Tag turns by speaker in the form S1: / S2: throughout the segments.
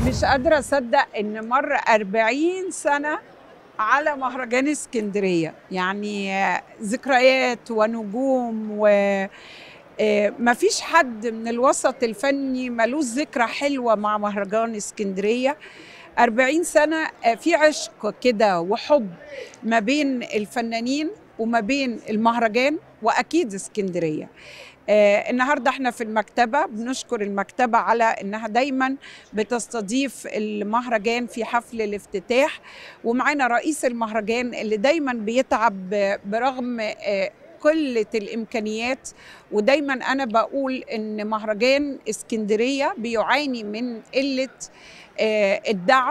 S1: مش قادرة أصدق إن مر 40 سنة على مهرجان اسكندرية، يعني ذكريات ونجوم مفيش حد من الوسط الفني ملوش ذكرى حلوة مع مهرجان اسكندرية. 40 سنة في عشق كده وحب ما بين الفنانين وما بين المهرجان وأكيد اسكندرية. النهاردة احنا في المكتبة بنشكر المكتبة على انها دايما بتستضيف المهرجان في حفل الافتتاح، ومعانا رئيس المهرجان اللي دايما بيتعب برغم قلة الإمكانيات. ودايما أنا بقول إن مهرجان اسكندرية بيعاني من قلة الدعم،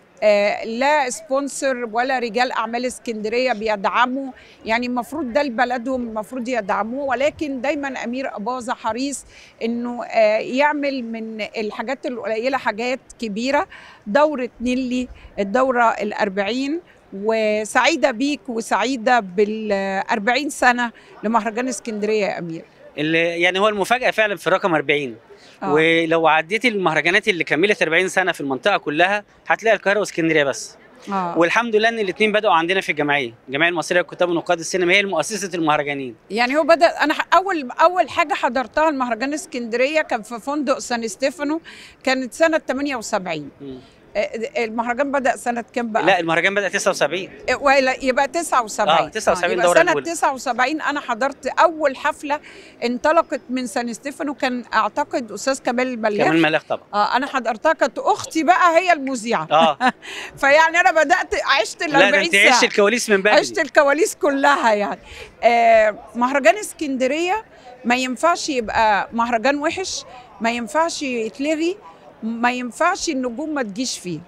S1: لا سبونسر ولا رجال أعمال اسكندرية بيدعموا، يعني المفروض ده لبلدهم المفروض يدعموه، ولكن دايما أمير أباظة حريص إنه يعمل من الحاجات القليلة حاجات كبيرة. دورة نيلي الدورة ال40، وسعيدة بيك وسعيدة بال40 سنة لمهرجان اسكندرية يا أمير.
S2: يعني هو المفاجأة فعلا في رقم 40. ولو عديت المهرجانات اللي كملت 40 سنة في المنطقة كلها هتلاقي القاهرة واسكندرية بس. والحمد لله ان الاثنين بدأوا عندنا في الجمعية المصرية للكتاب ونقاد السينما، هي مؤسسة المهرجانين.
S1: يعني هو بدأ، انا اول حاجة حضرتها المهرجان اسكندرية كان في فندق سان ستيفانو، كانت سنة 78. المهرجان بدأ سنة كام بقى؟
S2: لا المهرجان بدأ 79.
S1: يبقى 79.
S2: 79
S1: يبقى سنة 79 أنا حضرت أول حفلة انطلقت من سان ستيفانو، كان أعتقد أستاذ كمال
S2: الملاخ طبعا.
S1: أنا حضرتها، كانت أختي بقى هي المذيعة. فيعني أنا بدأت عشت ال 40 سنة.
S2: لا عشت الكواليس من بدري.
S1: عشت الكواليس كلها يعني. مهرجان اسكندرية ما ينفعش يبقى مهرجان وحش، ما ينفعش يتلغي، ما ينفعش النجوم ما تجيش فيه.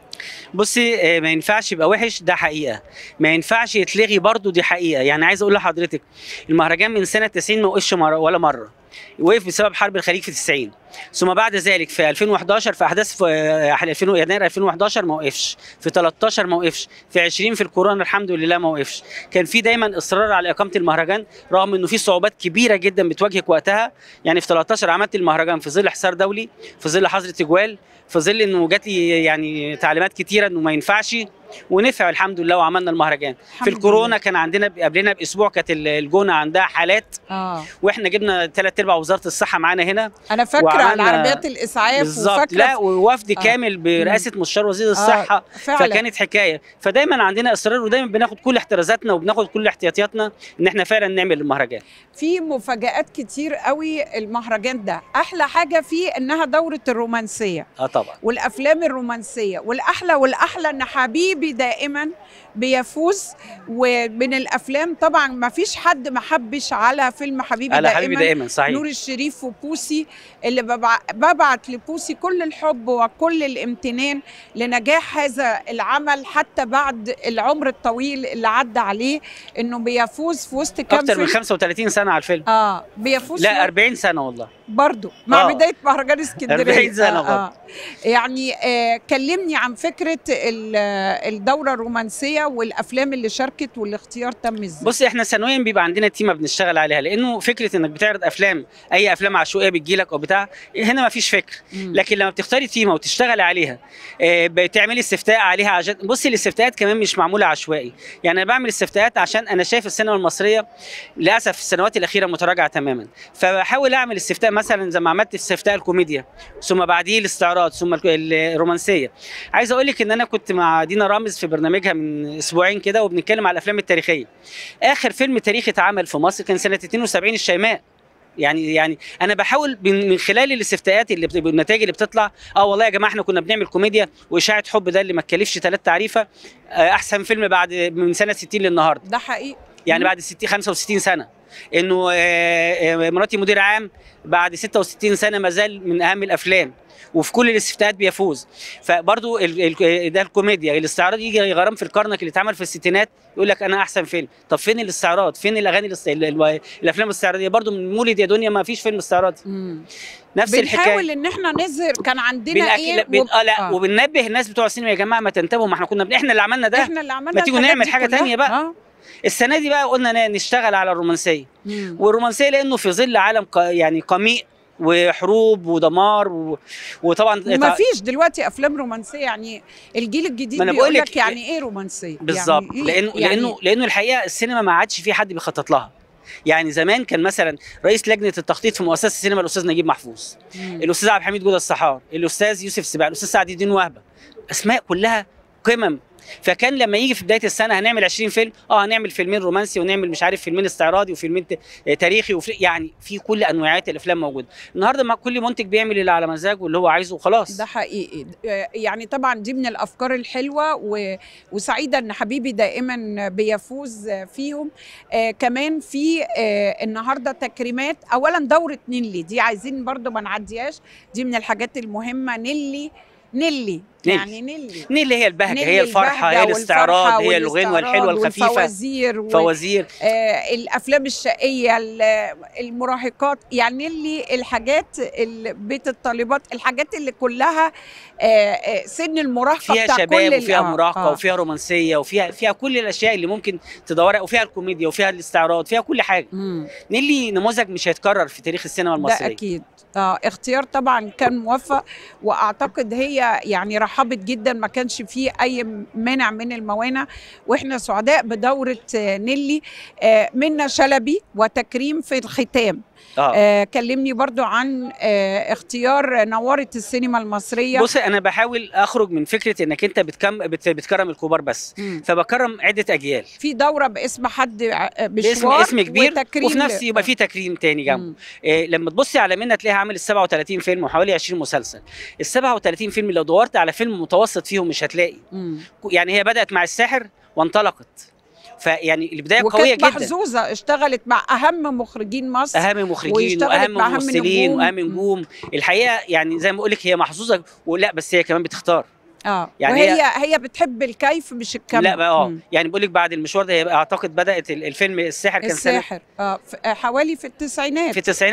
S2: بصي ما ينفعش يبقى وحش، ده حقيقه. ما ينفعش يتلغي برضو، دي حقيقه. يعني عايز اقول لحضرتك المهرجان من سنه 90 ما وقفش ولا مره، وقف بسبب حرب الخليج في 90، ثم بعد ذلك في 2011 في احداث في يناير 2011 ما وقفش، في 13 ما وقفش، في 20 في الكورونا الحمد لله ما وقفش. كان في دايما اصرار على اقامه المهرجان رغم انه في صعوبات كبيره جدا بتواجهك وقتها. يعني في 13 عملت المهرجان في ظل حصار دولي، في ظل حظر تجوال، في ظل انه جات لي يعني تعليمات كتيره انه ما ينفعش، ونفع الحمد لله وعملنا المهرجان. في الكورونا كان عندنا قبلنا باسبوع كانت الجونه عندها حالات، واحنا جبنا 3/4 وزاره الصحه معانا هنا.
S1: انا فاكره على عربيات الاسعاف
S2: بالظبط. لا ووفد كامل برئاسه مستشار وزير الصحه. فكانت حكايه. فدايما عندنا اصرار، ودايما بناخد كل احترازاتنا وبناخد كل احتياطياتنا ان احنا فعلا نعمل المهرجان.
S1: في مفاجآت كتير قوي المهرجان ده. احلى حاجه فيه انها دوره الرومانسيه.
S2: طبعا.
S1: والافلام الرومانسيه، والاحلى ان حبيبي دائما بيفوز. ومن الافلام طبعا ما فيش حد ما حبش على فيلم حبيبي دائما.
S2: صحيح.
S1: نور الشريف وبوسي، اللي ببعت لبوسي كل الحب وكل الامتنان لنجاح هذا العمل حتى بعد العمر الطويل اللي عدى عليه، انه بيفوز في وسط كام
S2: اكتر من 35 سنه على الفيلم.
S1: بيفوز.
S2: لا 40 سنه والله
S1: برضو مع بداية مهرجان اسكندرية.
S2: 40 سنة برضو.
S1: يعني كلمني عن فكرة الدورة الرومانسية والأفلام اللي شاركت والاختيار تم ازاي؟
S2: بصي احنا سنويا بيبقى عندنا تيمة بنشتغل عليها، لأنه فكرة إنك بتعرض أفلام، أي أفلام عشوائية بتجيلك أو بتاع، هنا ما فيش فكر. لكن لما بتختاري تيمة وتشتغلي عليها، بتعملي استفتاء عليها عشان بصي الاستفتاءات كمان مش معمولة عشوائي. يعني أنا بعمل استفتاءات عشان أنا شايف السينما المصرية للأسف في السنوات الأخيرة متراجعة تماما، فبحاول أعمل استفتاء مثلا زي ما عملت استفتاء الكوميديا، ثم بعديه الاستعراض، ثم الرومانسيه. عايز اقول لك ان انا كنت مع دينا رامز في برنامجها من اسبوعين كده وبنتكلم على الافلام التاريخيه. اخر فيلم تاريخي اتعمل في مصر كان سنه 72 الشيماء. يعني انا بحاول من خلال الاستفتاءات النتائج اللي بتطلع، والله يا جماعه احنا كنا بنعمل كوميديا واشاعه حب ده اللي ما تكلفش 3 تعريفه، احسن فيلم بعد من سنه 60 للنهارده.
S1: ده حقيقي.
S2: يعني بعد 65 سنه. انه مراتي مدير عام بعد 66 سنه ما زال من اهم الافلام، وفي كل الاستفتاءات بيفوز. فبرضو ده الكوميديا. الاستعراض يجي غرام في الكرنك اللي اتعمل في الستينات يقول لك انا احسن فيلم. طب فين الاستعراض؟ فين الاغاني الافلام الاستعراضيه؟ برضو من مولد يا دنيا ما فيش فيلم استعراضي. نفس الحكايه.
S1: بنحاول ان احنا نظهر كان عندنا
S2: لا وبننبه الناس بتوع السينما يا جماعه ما تنتبهوا، ما احنا كنا احنا اللي عملنا ده،
S1: احنا اللي عملنا،
S2: ما تيجوا نعمل حاجه ثانيه بقى. السنه دي بقى قلنا نشتغل على الرومانسيه. والرومانسيه لانه في ظل عالم يعني قميء وحروب ودمار وطبعا
S1: ما فيش دلوقتي افلام رومانسيه، يعني الجيل الجديد بيقول لك يعني ايه رومانسيه
S2: بالظبط،
S1: يعني
S2: لانه الحقيقه السينما ما عادش في حد بيخطط لها. يعني زمان كان مثلا رئيس لجنه التخطيط في مؤسسه السينما الاستاذ نجيب محفوظ، الاستاذ عبد الحميد جودة الصحار، الاستاذ يوسف سباع، الاستاذ سعد الدين وهبه، اسماء كلها قمم. فكان لما يجي في بدايه السنه هنعمل 20 فيلم، هنعمل فيلمين رومانسي ونعمل مش عارف فيلمين استعراضي وفيلمين تاريخي يعني في كل انواعات الافلام موجوده. النهارده ما كل منتج بيعمل اللي على مزاجه واللي هو عايزه وخلاص.
S1: ده حقيقي. يعني طبعا دي من الافكار الحلوه وسعيده ان حبيبي دائما بيفوز فيهم. كمان في النهارده تكريمات. اولا دوره نيلي دي عايزين برضو ما نعديهاش، دي من الحاجات المهمه. نيلي يعني
S2: نيلي هي البهجه، هي الفرحه، هي الاستعراض، هي الغنوه الحلوه الخفيفه، فوازير
S1: الافلام الشقيه، المراهقات، يعني نيلي الحاجات بيت الطالبات، الحاجات اللي كلها سن المراهقه
S2: فيها
S1: بتاع
S2: شباب
S1: كل
S2: وفيها مراهقه وفيها رومانسيه وفيها كل الاشياء اللي ممكن تدورها، وفيها الكوميديا وفيها الاستعراض، فيها كل حاجه. نيلي نموذج مش هيتكرر في تاريخ السينما المصريه.
S1: ده اكيد. اختيار طبعا كان موفق، واعتقد هي يعني رحبت جدا، ما كانش فيه اي مانع من الموانع، واحنا سعداء بدوره نيلي. منة شلبي وتكريم في الختام. كلمني برضو عن اختيار نوارة السينما المصرية.
S2: بص، انا بحاول اخرج من فكرة انك انت بتكرم الكبار بس، فبكرم عدة اجيال.
S1: في دورة باسم حد
S2: باسم كبير، وفي نفس يبقى في تكريم تاني جنبه. لما تبصي على منى تلاقيها عملت 37 فيلم وحوالي 20 مسلسل. ال 37 فيلم لو دورت على فيلم متوسط فيهم مش هتلاقي. يعني هي بدأت مع الساحر وانطلقت، فيعني البدايه قويه جدا،
S1: محظوظه، اشتغلت مع اهم مخرجين مصر،
S2: اهم مخرجين واهم ممثلين واهم نجوم. الحقيقه يعني زي ما بقول لك هي محظوظه، ولا بس هي كمان بتختار.
S1: يعني هي بتحب الكيف مش الكم.
S2: لا يعني بقول لك بعد المشوار ده هي اعتقد بدات الفيلم الساحر كان
S1: الساحر حوالي في التسعينات.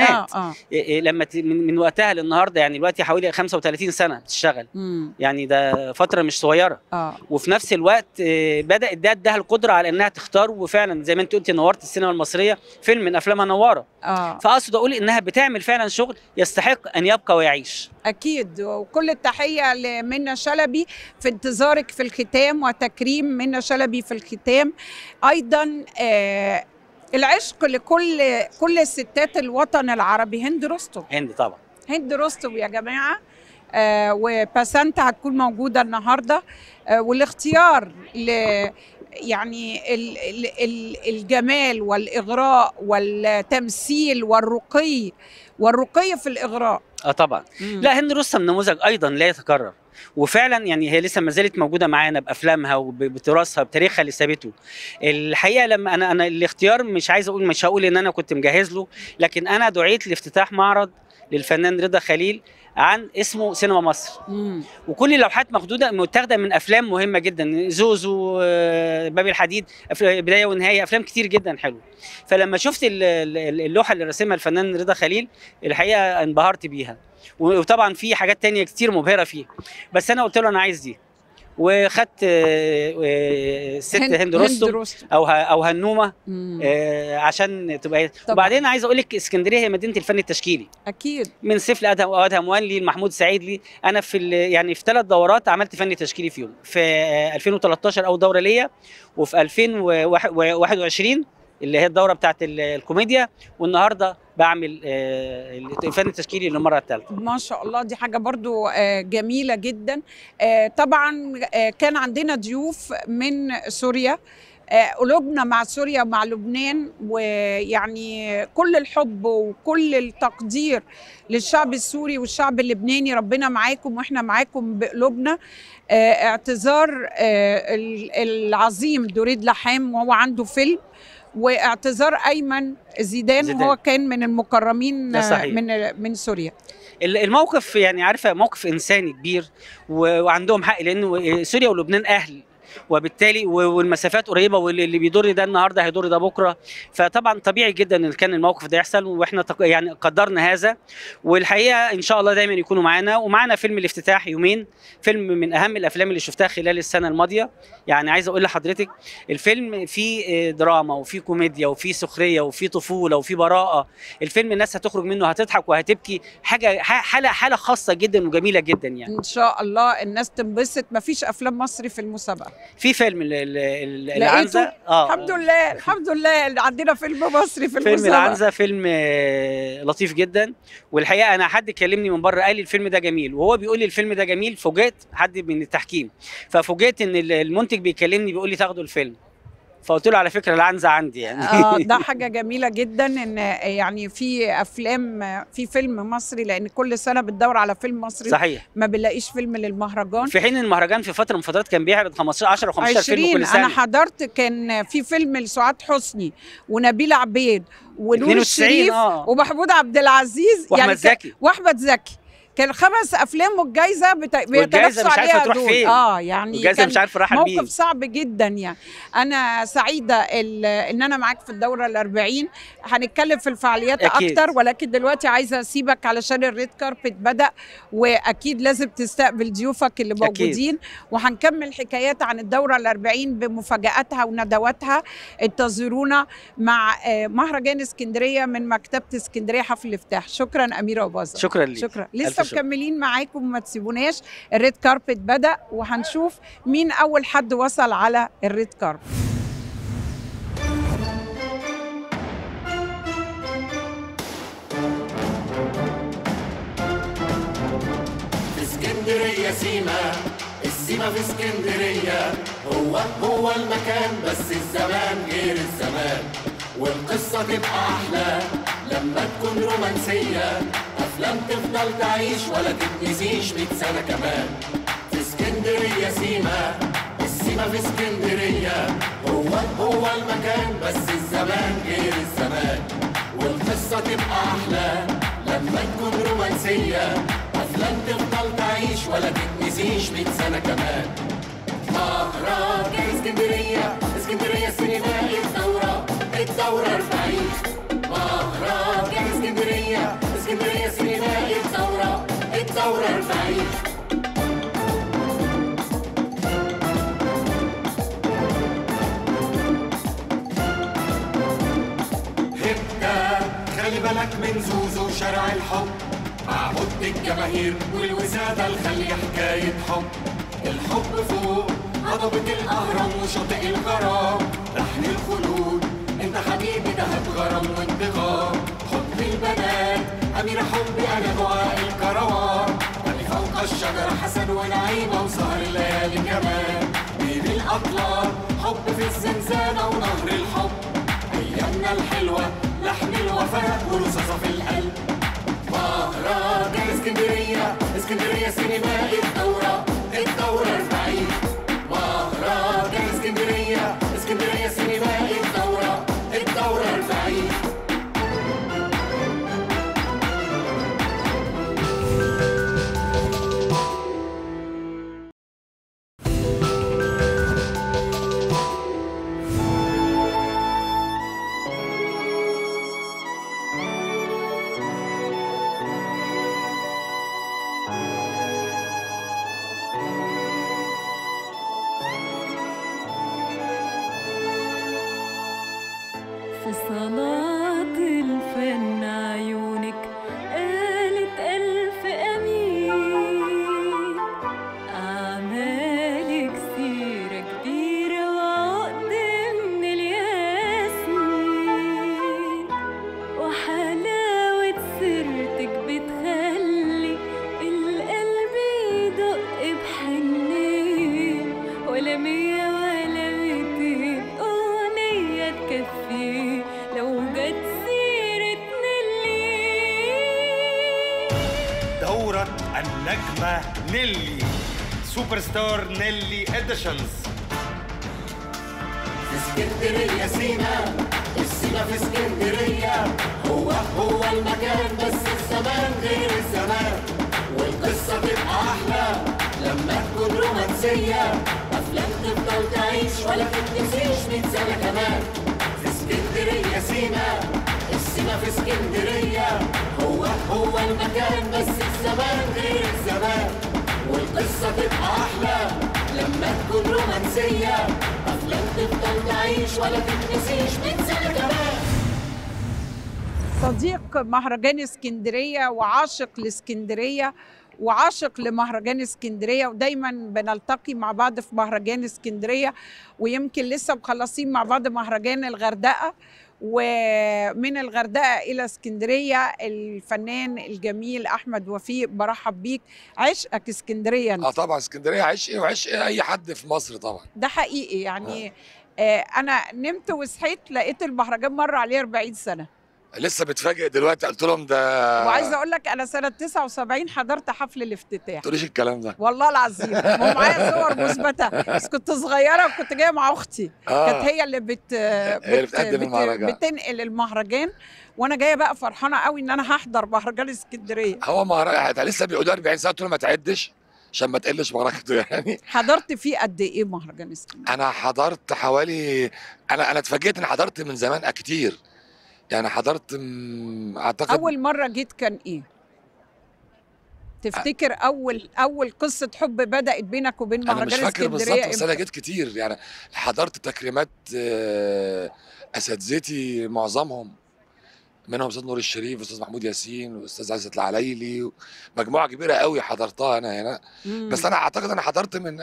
S2: لما من وقتها للنهارده، يعني دلوقتي حوالي 35 سنه بتشتغل. يعني ده فتره مش صغيره. وفي نفس الوقت بدات ده اداها القدره على انها تختار، وفعلا زي ما انت قلتي نورت السينما المصريه، فيلم من افلامها نواره. فاقصد اقول انها بتعمل فعلا شغل يستحق ان يبقى ويعيش.
S1: اكيد. وكل التحيه لمنى شلبي في انتظارك في الختام، وتكريم منى شلبي في الختام. ايضا العشق لكل الستات الوطن العربي، هند رستم.
S2: طبعا
S1: هند رستم يا جماعه. وباسنت هتكون موجوده النهارده. والاختيار يعني الجمال والاغراء والتمثيل والرقي في الاغراء.
S2: طبعا. لا، هند رستم نموذج ايضا لا يتكرر، وفعلا يعني هي لسه ما زالت موجوده معانا بافلامها وبتراثها بتاريخها اللي سابته. الحقيقه لما انا الاختيار مش هقول ان انا كنت مجهز له، لكن انا دعيت لافتتاح معرض للفنان رضا خليل عن اسمه سينما مصر. وكل اللوحات متاخده من افلام مهمه جدا، زوزو، باب الحديد، بدايه ونهايه، افلام كتير جدا حلوه. فلما شفت اللوحه اللي رسمها الفنان رضا خليل الحقيقه انبهرت بيها، وطبعا في حاجات تانية كتير مبهره فيه، بس انا قلت له انا عايز دي، وخدت ست هند رستم او هنومه عشان تبقى. وبعدين عايز اقول لك اسكندريه هي مدينه الفن التشكيلي اكيد، من سيف لادهم وانلي لمحمود سعيد لي. انا يعني في 3 دورات عملت فن تشكيلي فيهم، في 2013 اول دوره ليا، وفي 2021 اللي هي الدوره بتاعت الكوميديا، والنهارده بعمل الفن التشكيلي للمره الثالثه.
S1: ما شاء الله، دي حاجه برضو جميله جدا. طبعا كان عندنا ضيوف من سوريا، قلوبنا مع سوريا ومع لبنان، ويعني كل الحب وكل التقدير للشعب السوري والشعب اللبناني. ربنا معاكم واحنا معاكم بقلوبنا. اعتذار العظيم دريد لحام وهو عنده فيلم، واعتذار ايمن زيدان وهو كان من المكرمين من سوريا.
S2: الموقف يعني عارفه موقف انساني كبير، وعندهم حق، لانه سوريا ولبنان اهل، وبالتالي والمسافات قريبه، واللي بيضر ده النهارده هيضر ده بكره. فطبعا طبيعي جدا ان كان الموقف ده يحصل، واحنا يعني قدرنا هذا. والحقيقه ان شاء الله دايما يكونوا معانا. ومعانا فيلم الافتتاح يومين، فيلم من اهم الافلام اللي شفتها خلال السنه الماضيه. يعني عايز اقول لحضرتك الفيلم فيه دراما وفيه كوميديا وفيه سخريه وفيه طفوله وفيه براءه. الفيلم الناس هتخرج منه هتضحك وهتبكي، حاله خاصه جدا وجميله جدا يعني.
S1: ان شاء الله الناس تنبسط. مفيش افلام مصري في المسابقه.
S2: في فيلم العنزه.
S1: الحمد لله الحمد لله عندنا فيلم مصري في المسابقه.
S2: فيلم العنزه فيلم لطيف جدا. والحقيقه انا حد كلمني من بره قال لي الفيلم ده جميل، وهو بيقول لي الفيلم ده جميل فوجئت حد من التحكيم، ففوجئت ان المنتج بيكلمني بيقول لي تاخدوا الفيلم، فقلت له على فكره العنزه عندي يعني.
S1: ده حاجه جميله جدا ان يعني في افلام، في فيلم مصري، لان كل سنه بتدور على فيلم مصري.
S2: صحيح.
S1: ما بنلاقيش فيلم للمهرجان،
S2: في حين المهرجان في فتره من فترات كان بيعرض 10 و15 فيلم كل سنه.
S1: انا حضرت كان في فيلم لسعاد حسني ونبيل عبيد ونور الشريف ومحمود عبد العزيز
S2: واحمد زكي
S1: واحمد زكي. كان 5 افلام والجايزه
S2: بيتنافسوا عليها تروح فين.
S1: يعني
S2: الجايزه مش عارف رايحه لمين.
S1: موقف صعب جدا يعني. انا سعيده ان انا معاك في الدوره ال40. هنتكلم في الفعاليات
S2: أكيد.
S1: اكتر، ولكن دلوقتي عايزه اسيبك علشان الريد كاربت بدا، واكيد لازم تستقبل ضيوفك اللي موجودين. أكيد. وهنكمل حكايات عن الدوره ال40 بمفاجاتها وندواتها. انتظرونا مع مهرجان اسكندريه من مكتبه اسكندريه حفل الافتتاح. شكرا اميره وبازا.
S2: شكرا ليك.
S1: شكرا. لسه مكملين معاكم، ما تسيبوناش. الريد كاربت بدأ وهنشوف مين أول حد وصل على الريد كاربت.
S3: في اسكندرية سيما، السيما في اسكندرية هو المكان، بس الزمان غير الزمان، والقصة تبقى أحلى لما تكون رومانسية. أفلام تفضل تعيش ولا تتنسيش 100 سنة كمان. في اسكندرية سيما، السيما في اسكندرية هو المكان، بس الزمان غير الزمان، والقصة تبقى أحلى لما تكون رومانسية. أفلام تفضل تعيش ولا تتنسيش 100 سنة كمان. مهرجان اسكندرية، اسكندرية سينمائي الدورة 40. مهرجان اسكندرية، اسكندرية سينمائي الدورة 40. هبدأ خلي بالك من زوزو شارع الحب، مع مد الجماهير والوسادة الخلي حكاية حب. الحب فوق هضبة الأهرام وشاطئ الغرام، لحن الخلود انت حبيبي دهب غرام وانتقام. حب البنات أميرة حبي أنا دعاء الكروان، اللي فوق الشجرة حسن ونعيمة وسهر الليالي كمان. بين الأطلال حب في الزنزانة ونهر الحب، أيامنا الحلوة لحن الوفاء ورصاصة في القلب. مهرجان اسكندرية، اسكندرية سينمائي الدورة 40. مهرجان اسكندرية، اسكندرية سينمائي الدورة 40.
S4: في صلاة الفن عيونك قالت ألف أمين، أعمالك سيرة كبيرة وعقد من الياسمين، وحلاوة سيرتك بتخلي القلب يدق بحنين، ولا 100 ولا 200 أغنية تكفي لو جت سيرة نيلي.
S5: دورة النجمة نيلي، سوبر ستار نيلي اديشنز.
S3: في اسكندرية سيما، السيما في اسكندرية هو المكان، بس الزمان غير الزمان، والقصة تبقى أحلى لما تكون رومانسية. أفلام تفضل ولا تتنسيش 100 سنة كمان. في اسكندرية سينا، السينا في اسكندرية، هو المكان بس الزمان غير الزمان. والقصة تبقى أحلى لما تكون رومانسية، أفلام تفضل تعيش ولا تتنسيش 100 سنة كمان.
S1: صديق مهرجان اسكندرية وعاشق لاسكندرية وعاشق لمهرجان اسكندرية، ودايما بنلتقي مع بعض في مهرجان اسكندرية، ويمكن لسه مخلصين مع بعض مهرجان الغردقة، ومن الغردقة إلى اسكندرية الفنان الجميل أحمد وفيق. برحب بيك، عشقك اسكندرية انت.
S6: طبعا اسكندريه عشقي وعشق اي حد في مصر طبعا.
S1: ده حقيقي يعني. أنا نمت وصحيت لقيت المهرجان مر عليه 40 سنة.
S6: لسه بتفاجئ دلوقتي، قلت لهم ده.
S1: وعايزه اقول لك انا سنه 79 حضرت حفل الافتتاح.
S6: ما تقوليش الكلام ده.
S1: والله العظيم ومعايا صور مثبته، بس كنت صغيره وكنت جايه مع اختي. كانت هي اللي
S6: بتقدم المهرجان،
S1: بتنقل المهرجان، وانا جايه بقى فرحانه قوي ان انا هحضر مهرجان اسكندريه.
S6: هو مهرجان لسه بيقولوا 40 سنه، قلت له ما تعدش عشان ما تقلش بركته يعني.
S1: حضرت فيه قد ايه مهرجان اسكندريه؟
S6: انا حضرت حوالي، انا اتفاجئت ان حضرت من زمان كتير يعني. حضرت اعتقد
S1: اول مره جيت كان ايه؟ تفتكر اول قصه حب بدات بينك وبين مهرجان اسكندريه؟
S6: انا مش فاكر بالظبط، بس انا جيت كتير يعني. حضرت تكريمات اساتذتي معظمهم، منهم استاذ نور الشريف واستاذ محمود ياسين واستاذ عزت العلايلي، مجموعه كبيره قوي حضرتها انا هنا. بس انا اعتقد انا حضرت من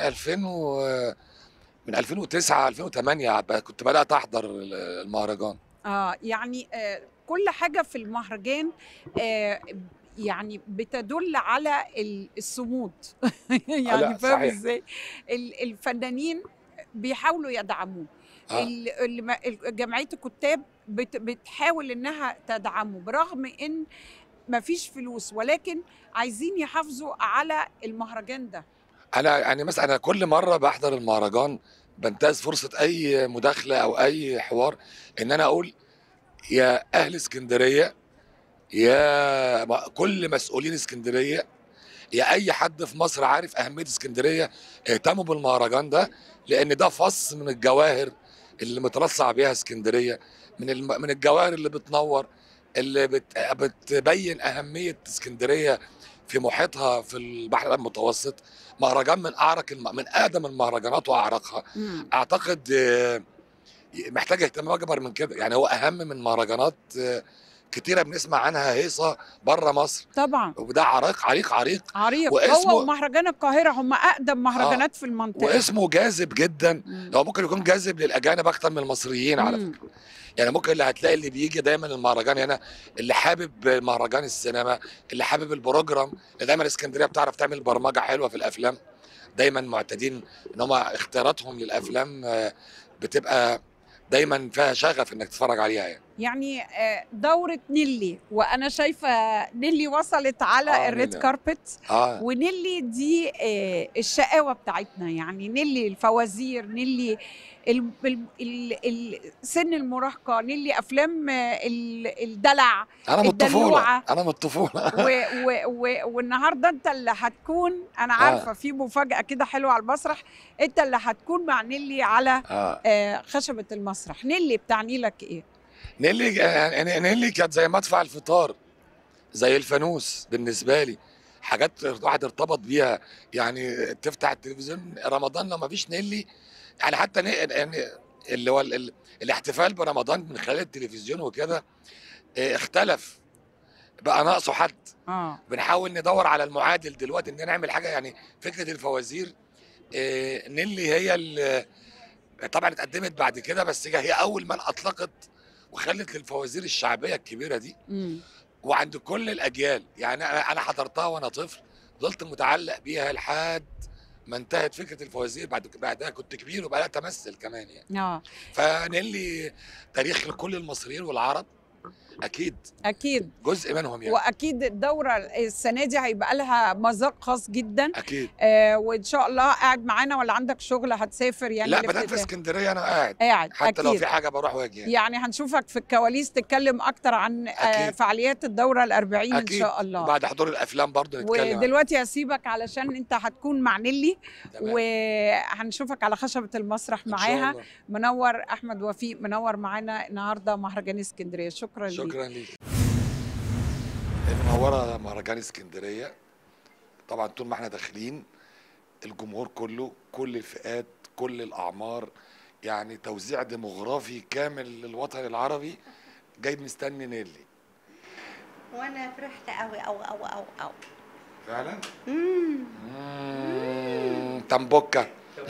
S6: 2009 2008 كنت بدات احضر المهرجان.
S1: يعني كل حاجه في المهرجان يعني بتدل على الصمود. يعني فاهم ازاي؟ الفنانين بيحاولوا يدعموه. جمعيه الكتاب بتحاول انها تدعمه برغم ان مفيش فلوس، ولكن عايزين يحافظوا على المهرجان ده.
S6: انا يعني مثلا انا كل مره بحضر المهرجان بنتهز فرصه اي مداخله او اي حوار ان انا اقول يا اهل اسكندريه، يا كل مسؤولين اسكندريه، يا اي حد في مصر عارف اهميه اسكندريه، اهتموا بالمهرجان ده، لان ده فص من الجواهر اللي مترصع بيها اسكندريه، من الجواهر اللي بتنور، اللي بتبين اهميه اسكندريه في محيطها في البحر المتوسط. مهرجان من اقدم المهرجانات واعرقها. اعتقد محتاج اهتمام اكبر من كده يعني. هو اهم من مهرجانات كتيره بنسمع عنها هيصه بره مصر
S1: طبعا،
S6: وده عريق.
S1: هو ومهرجان القاهره هم اقدم مهرجانات في المنطقه،
S6: واسمه جاذب جدا. هو ممكن يكون جاذب للاجانب اكتر من المصريين على فكره يعني. ممكن اللي بيجي دايما المهرجان هنا اللي حابب مهرجان السينما، اللي حابب البروجرام. دايما اسكندريه بتعرف تعمل برمجه حلوه في الافلام، دايما معتادين ان هم اختياراتهم للافلام بتبقى دايما فيها شغف انك تتفرج عليها
S1: يعني دورة نيلي، وانا شايفة نيلي وصلت على الريد كاربت. ونيلي دي الشقاوة بتاعتنا يعني. نيلي الفوازير، نيلي سن المراهقة، نيلي افلام الدلع،
S6: انا من الطفولة
S1: والنهارده انت اللي هتكون، انا عارفة في مفاجأة كده حلوة على المسرح، انت اللي هتكون مع نيلي على خشبة المسرح. نيلي بتعني لك ايه؟
S6: نيلي كانت زي مدفع الفطار، زي الفانوس بالنسبه لي، حاجات الواحد ارتبط بيها يعني. تفتح التلفزيون رمضان لو ما فيش نيلي يعني، حتى يعني اللي هو الاحتفال برمضان من خلال التلفزيون وكده اختلف بقى، ناقصه حد. بنحاول ندور على المعادل دلوقتي ان نعمل حاجه يعني. فكره الفوازير نيلي هي اللي طبعا اتقدمت بعد كده، بس هي اول من اطلقت وخلت للفوازير الشعبيه الكبيره دي وعند كل الاجيال يعني. انا حضرتها وانا طفل، فضلت متعلق بيها لحد ما انتهت فكره الفوازير. بعدها كنت كبير وبدات امثل كمان يعني. فنيلي تاريخ لكل المصريين والعرب، اكيد
S1: اكيد
S6: جزء منهم يعني.
S1: واكيد الدوره السنه دي هيبقى لها مذاق خاص جدا.
S6: اكيد.
S1: وان شاء الله قاعد معانا ولا عندك شغل هتسافر يعني؟
S6: لا بدات في اسكندريه انا قاعد حتى
S1: أكيد.
S6: لو في حاجه بروح واجي
S1: يعني هنشوفك في الكواليس تتكلم اكتر عن فعاليات الدوره ال40 ان شاء الله.
S6: وبعد حضور الافلام برضه نتكلم.
S1: ودلوقتي هسيبك علشان انت هتكون مع نيلي وهنشوفك على خشبه المسرح معاها. منور احمد وفيق، منور معانا النهارده مهرجان اسكندريه. شكرا ليك.
S6: شكرا ليك. منوره مهرجان اسكندريه. طبعا طول ما احنا داخلين الجمهور كله، كل الفئات، كل الاعمار، يعني توزيع ديموغرافي كامل للوطن العربي جاي مستني نيلي.
S7: وانا فرحت قوي قوي قوي قوي قوي
S6: فعلا. تنبوكه.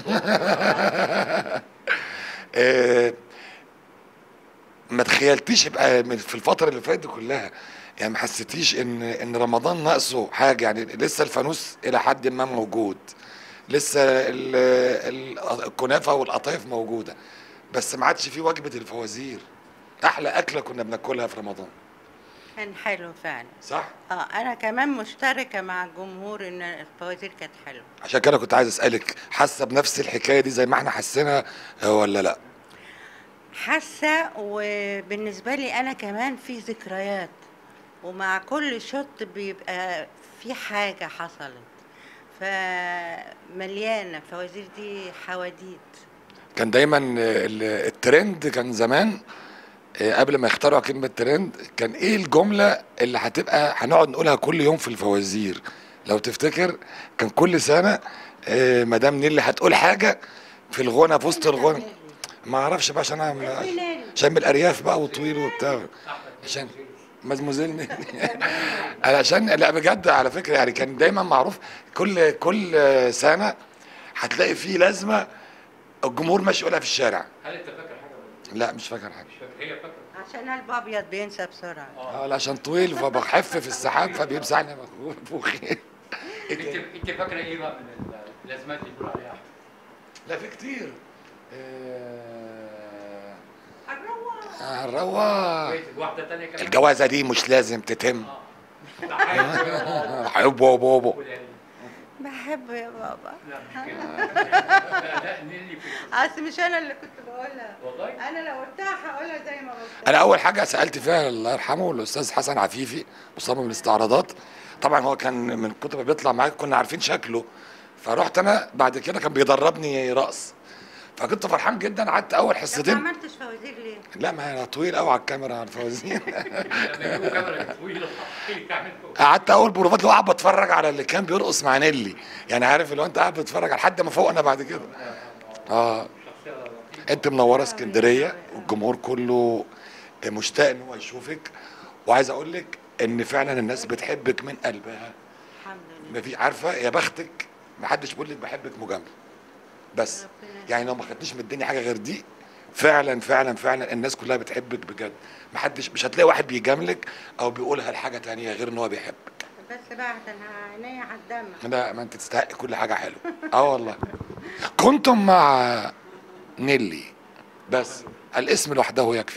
S6: ما تخيلتيش يبقى في الفتره اللي فاتت كلها، يعني ما حسيتيش ان رمضان ناقصه حاجه؟ يعني لسه الفانوس الى حد ما موجود، لسه الكنافه والقطايف موجوده، بس ما عادش في وجبه الفوازير، احلى اكله كنا بناكلها في رمضان.
S7: كان حلو فعلا.
S6: صح؟
S7: انا كمان مشتركه مع الجمهور ان الفوازير كانت حلوه.
S6: عشان كده كنت عايز اسالك، حاسه بنفس الحكايه دي زي ما احنا حسينا ولا لا؟
S7: حاسه، وبالنسبه لي انا كمان في ذكريات، ومع كل شوط بيبقى في حاجه حصلت، فمليانه الفوازير دي حواديت.
S6: كان دايما الترند كان زمان قبل ما يخترعوا كلمة ترند، كان ايه الجملة اللي هتبقى هنقعد نقولها كل يوم في الفوازير؟ لو تفتكر كان كل سنة مدام نيلي هتقول حاجة في الغنى، في وسط الغنى. ما اعرفش بقى عشان عشان من الارياف بقى وطويل وبتاع، عشان مزموزيل علشان لا بجد على فكرة يعني كان دايما معروف كل سنة هتلاقي فيه لازمة الجمهور ماشي يقولها في الشارع.
S8: هل انت فاكر حاجه؟
S6: لا مش فاكر حاجه.
S8: هي فاكره
S7: عشان قلب ابيض بينسى بسرعه.
S6: لا عشان طويل فبخف في السحاب فبيمسحني فوقي.
S8: انت فاكره ايه بقى من اللازمات اللي بيقولوا عليها احمد؟
S6: لا في كتير.
S7: هنروح
S8: واحده ثانيه كمان،
S6: الجوازه دي مش لازم تتم. حب بابا.
S7: بحب يا بابا.
S8: لا مش كده. لا نيلي
S7: اصل مش انا اللي كنت بقولها
S8: والله،
S7: انا لو قلتها هقولها زي ما بقولها.
S6: انا اول حاجه سالت فيها الله يرحمه الاستاذ حسن عفيفي مصمم الاستعراضات، طبعا هو كان من كتر ما بيطلع معاك كنا عارفين شكله، فرحت انا بعد كده كان بيدربني رقص، فكنت فرحان جدا. قعدت اول حصتين.
S7: ما عملتش فوازير ليه؟
S6: لا ما انا طويل قوي على الكاميرا على الفوازير.
S8: لما يجيبوا كاميرا طويله
S6: قعدت اول بروفات اللي هو قاعد بتفرج على اللي كان بيرقص مع نيلي، يعني عارف اللي هو انت قاعد بتتفرج لحد ما فوق انا بعد كده. انت منوره اسكندريه والجمهور كله مشتاق ان هو يشوفك، وعايز اقول لك ان فعلا الناس بتحبك من قلبها.
S7: الحمد لله.
S6: ما في عارفه يا بختك ما حدش بيقول لك بحبك مجامله، بس يعني لو ما خدتيش من الدنيا حاجه غير دي، فعلا فعلا فعلا الناس كلها بتحبك بجد. ما حدش مش هتلاقي واحد بيجاملك او بيقولها لحاجه تانية غير ان هو بيحبك.
S7: بس بقى عشان عينيا على الدم.
S6: لا ما انت تستحق كل حاجه حلوه. والله. كنتم مع نيلي بس الاسم لوحده يكفي.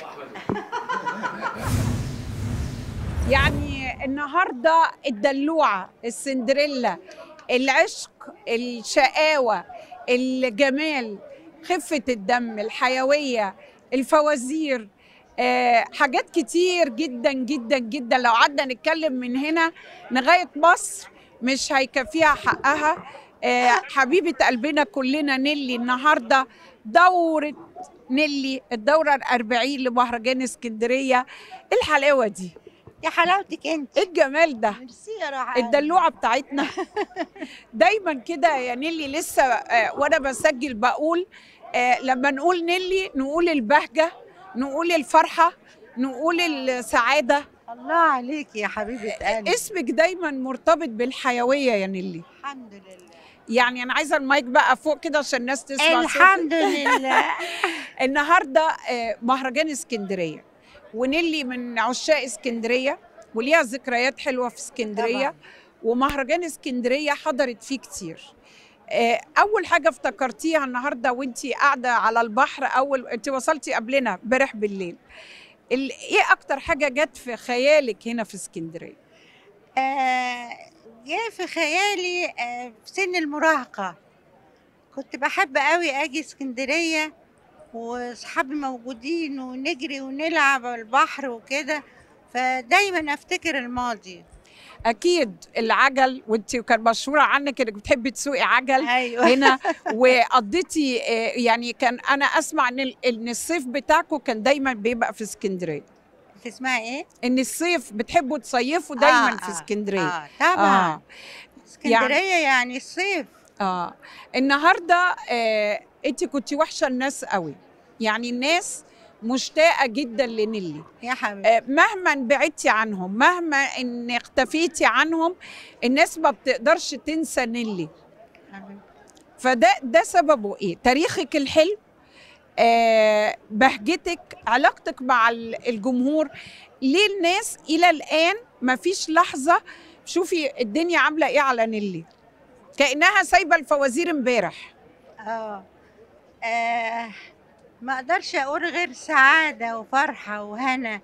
S1: يعني النهارده الدلوعه، السندريلا، العشق، الشقاوه، الجمال، خفه الدم، الحيويه، الفوازير، حاجات كتير جدا جدا جدا. لو قعدنا نتكلم من هنا لغايه مصر مش هيكفيها حقها. حبيبه قلبنا كلنا نيلي النهارده دوره نيلي الدوره ال40 لمهرجان اسكندريه. الحلاوه دي
S7: يا حلاوتك انت،
S1: ايه الجمال ده؟
S7: ميرسي يا روحان.
S1: الدلوعه بتاعتنا دايما كده يا نيلي. لسه وانا بسجل بقول لما نقول نيلي نقول البهجه، نقول الفرحه، نقول السعاده.
S7: الله عليكي يا حبيبه قلبي.
S1: اسمك دايما مرتبط بالحيويه يا نيلي.
S7: الحمد لله.
S1: يعني انا عايزه المايك بقى فوق كده عشان الناس تسمع.
S7: الحمد لله.
S1: النهارده مهرجان اسكندريه، ونيلي من عشاق اسكندريه وليها ذكريات حلوه في اسكندريه طبعا. ومهرجان اسكندريه حضرت فيه كتير. اول حاجه افتكرتيها النهارده وانتي قاعده على البحر، انتي وصلتي قبلنا امبارح بالليل، ايه اكتر حاجه جت في خيالك هنا في اسكندريه؟
S7: جه في خيالي في سن المراهقة كنت بحب قوي اجي اسكندرية واصحابي موجودين ونجري ونلعب على البحر وكده، فدايما افتكر الماضي.
S1: اكيد العجل، وانت كان مشهوره عنك انك بتحبي تسوقي عجل.
S7: أيوة.
S1: هنا وقضيتي يعني كان انا اسمع ان الصيف بتاعكم كان دايما بيبقى في اسكندريه.
S7: تسمعي ايه؟
S1: ان الصيف بتحبوا تصيفوا دايما في اسكندريه.
S7: طبعا. اسكندريه يعني الصيف.
S1: النهارده انت كنتي وحشه الناس قوي، يعني الناس مشتاقه جدا لنيلي
S7: يا حبيبتي.
S1: مهما بعدتي عنهم، مهما ان اختفيتي عنهم، الناس ما بتقدرش تنسى نيلي. فده سببه ايه؟ تاريخك الحلو، بهجتك، علاقتك مع الجمهور. ليه الناس الى الان ما فيش لحظه شوفي الدنيا عامله ايه على نيلي، كانها سايبه الفوازير امبارح.
S7: ما اقدرش اقول غير سعاده وفرحه وهنا.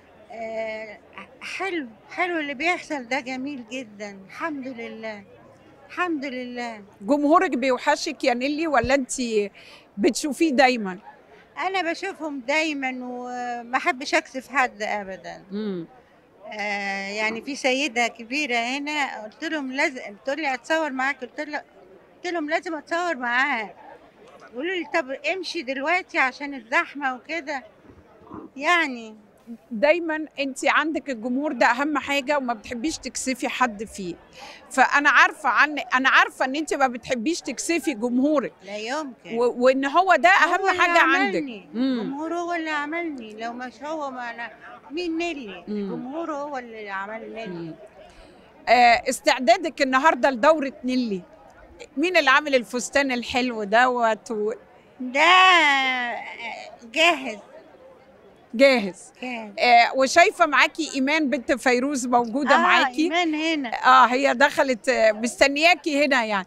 S7: حلو اللي بيحصل ده، جميل جدا. الحمد لله الحمد لله.
S1: جمهورك بيوحشك يا نيلي ولا انت بتشوفيه دايما؟
S7: انا بشوفهم دايما وما احبش اكسف حد ابدا. يعني في سيده كبيره هنا قلت لهم لازم، بتقول لي اتصور معاك، قلت لهم لازم اتصور معاها. قولوا لي طب امشي دلوقتي عشان الزحمه وكده. يعني
S1: دايما انت عندك الجمهور ده اهم حاجه وما بتحبيش تكسفي حد فيه. فانا عارفه انا عارفه ان انت ما بتحبيش تكسفي جمهورك.
S7: لا يمكن.
S1: وان هو ده اهم حاجه عندك.
S7: الجمهور هو اللي عملني، لو مش هو ما انا مين نيلي؟ الجمهور هو اللي عمل نيلي.
S1: استعدادك النهارده لدوره نيلي، مين اللي عامل الفستان الحلو دوت؟
S7: ده جاهز.
S1: وشايفه معاكي ايمان بنت فيروز موجوده معاكي.
S7: ايمان هنا.
S1: هي دخلت مستنياكي هنا يعني.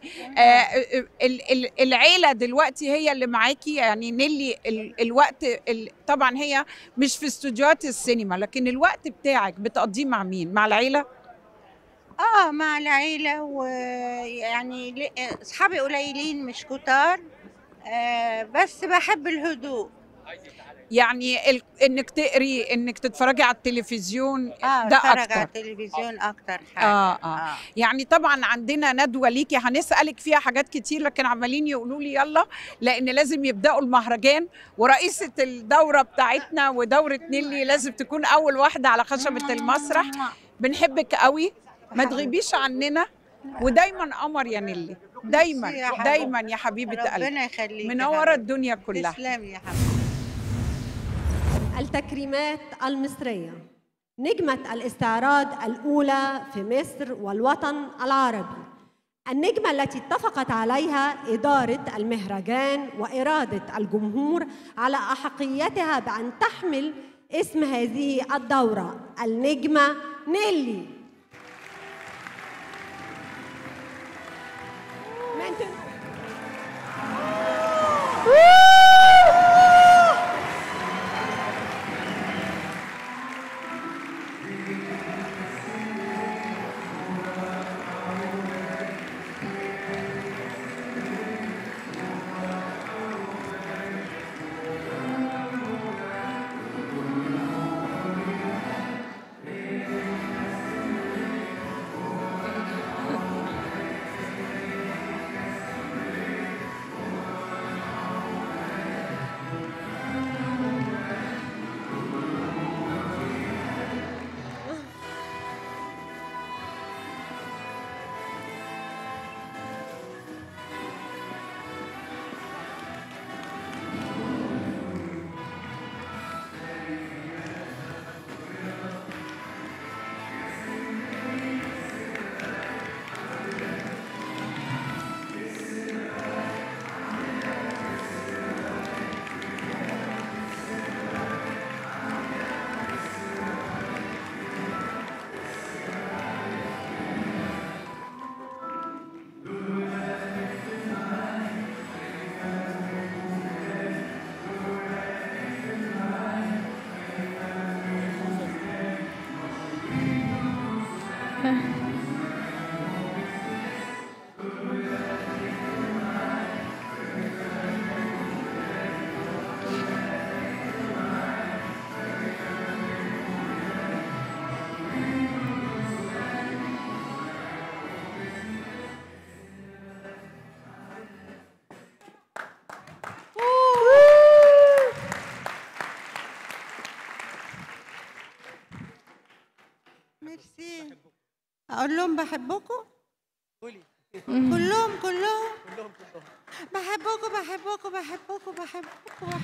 S1: العيله دلوقتي هي اللي معاكي، يعني نيلي الوقت طبعا هي مش في استوديوهات السينما، لكن الوقت بتاعك بتقضيه مع مين؟ مع العيله؟
S7: مع العيله، ويعني اصحابي قليلين مش كتار، بس بحب الهدوء.
S1: يعني انك تقري، انك تتفرجي على التلفزيون، ده
S7: اكتر. على التلفزيون اكتر حاجه.
S1: يعني طبعا عندنا ندوه ليكي هنسالك فيها حاجات كتير، لكن عمالين يقولوا لي يلا لان لازم يبداوا المهرجان، ورئيسه الدوره بتاعتنا ودوره نيلي لازم تكون اول واحده على خشبه المسرح. بنحبك قوي، ما تغيبيش عننا، ودايما قمر يا نيلي، دايما دايما يا حبيبه قلبي.
S7: ربنا يخليك،
S1: منوره الدنيا كلها.
S7: تسلمي يا حبيبتي.
S9: التكريمات المصرية. نجمة الاستعراض الأولى في مصر والوطن العربي، النجمة التي اتفقت عليها إدارة المهرجان وإرادة الجمهور على أحقيتها بأن تحمل اسم هذه الدورة، النجمة نيلي.
S7: ميرسي. اقول لهم بحبكم كلهم بحبكم بحبكم بحبكم بحبكم.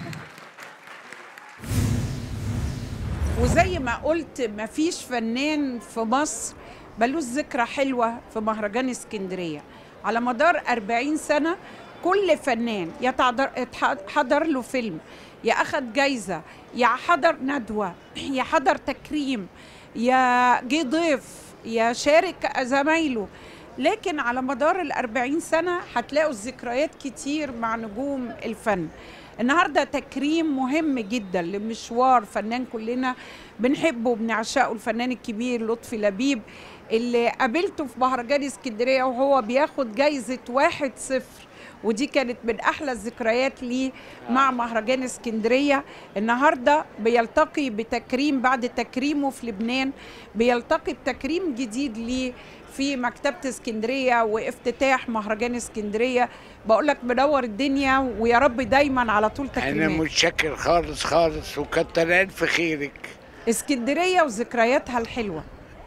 S1: وزي ما قلت مفيش فنان في مصر ملوش ذكرى حلوة في مهرجان اسكندرية. على مدار 40 سنة كل فنان حضر له فيلم، يا أخد جايزة، يا حضر ندوة، يا حضر تكريم، يا جه ضيف، يا شارك زمايله. لكن على مدار 40 سنة هتلاقوا الذكريات كتير مع نجوم الفن. النهاردة تكريم مهم جدا لمشوار فنان كلنا بنحبه وبنعشقه، الفنان الكبير لطفي لبيب، اللي قابلته في مهرجان اسكندرية وهو بياخد جايزة 1-0، ودي كانت من أحلى الذكريات ليه مع مهرجان اسكندرية. النهاردة بيلتقي بتكريم بعد تكريمه في لبنان، بيلتقي بتكريم جديد ليه في مكتبة اسكندرية وافتتاح مهرجان اسكندرية. بقول لك منور الدنيا، ويا رب دايما على طول تكريمات.
S10: أنا متشكر خالص خالص، وكتر ألف خيرك.
S1: اسكندرية وذكرياتها الحلوة.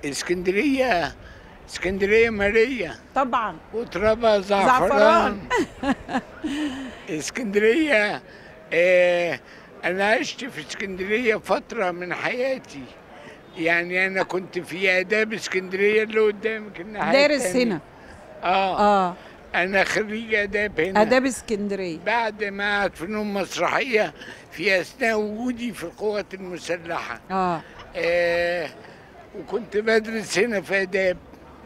S10: اسكندرية مارية
S1: طبعا،
S10: وترابها زعفران. اسكندرية أنا عشت في اسكندرية فترة من حياتي، يعني أنا كنت في آداب اسكندرية اللي قدامك الناحية
S1: دارس
S10: التانية.
S1: هنا.
S10: أنا خريج آداب هنا،
S1: آداب اسكندرية،
S10: بعد معهد فنون مسرحية في أثناء وجودي في القوات المسلحة. وكنت بدرس هنا في آداب،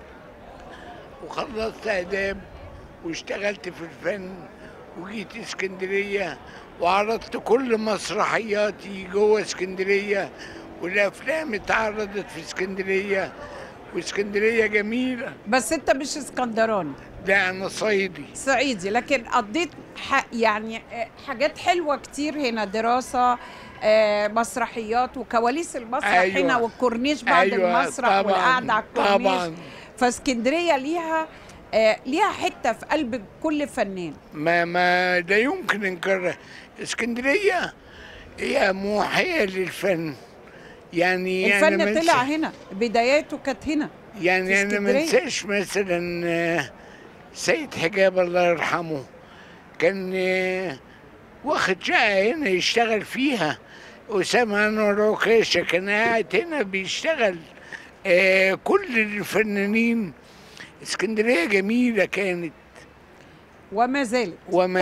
S10: وخلصت آداب واشتغلت في الفن، وجيت اسكندرية وعرضت كل مسرحياتي جوه اسكندرية، والأفلام اتعرضت في اسكندرية، واسكندرية جميلة.
S1: بس أنت مش اسكندراني؟
S10: لا، أنا صعيدي،
S1: لكن قضيت يعني حاجات حلوة كتير هنا، دراسة، مسرحيات وكواليس المسرح.
S10: أيوة.
S1: هنا والكورنيش بعد المسرح والقعدة على الكورنيش.
S10: طبعا.
S1: فاسكندرية ليها حتة في قلب كل فنان.
S10: ما لا يمكن انكرها. اسكندرية هي موحية للفن، يعني
S1: الفن طلع هنا، بداياته كانت هنا.
S10: يعني أنا ما انساش مثلا سيد حجاب الله يرحمه كان واخد شقة هنا يشتغل فيها، أسامة أنور عكاشة كان قاعد هنا بيشتغل. كل الفنانين. اسكندرية جميلة كانت
S1: وما زالت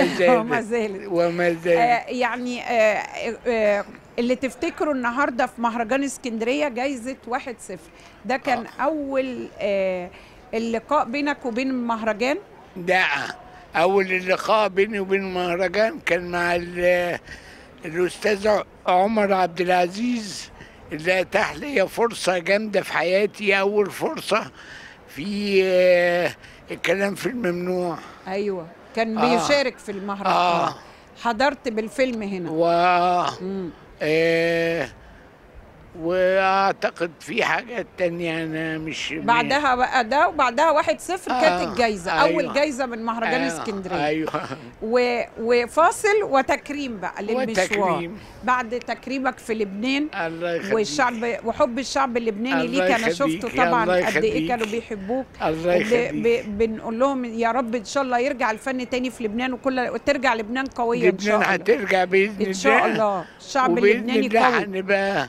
S1: يعني اللي تفتكروا النهارده في مهرجان اسكندرية جايزة 1-0، ده كان أول اللقاء بينك وبين المهرجان؟
S10: لا، أول اللقاء بيني وبين المهرجان كان مع الأستاذ عمر عبد العزيز، اللي أتاح لي فرصة جامدة في حياتي، أول فرصة في الكلام في الممنوع.
S1: أيوة، كان بيشارك في المهرجان. حضرت بالفيلم هنا.
S10: واعتقد في حاجات تانية انا مش
S1: بعدها بقى ده، وبعدها 1-0 كانت الجايزة. أول جايزة من مهرجان اسكندرية.
S10: أيوة.
S1: وفاصل وتكريم بقى للمشوار. بعد تكريمك في لبنان والشعب وحب الشعب اللبناني ليك، أنا شفته طبعا قد إيه كانوا بيحبوك. بنقول لهم يا رب إن شاء الله يرجع الفن تاني في لبنان، وترجع لبنان قوية إن شاء الله.
S10: لبنان هترجع بإذن الله إن
S1: شاء الله. الشعب اللبناني قوي.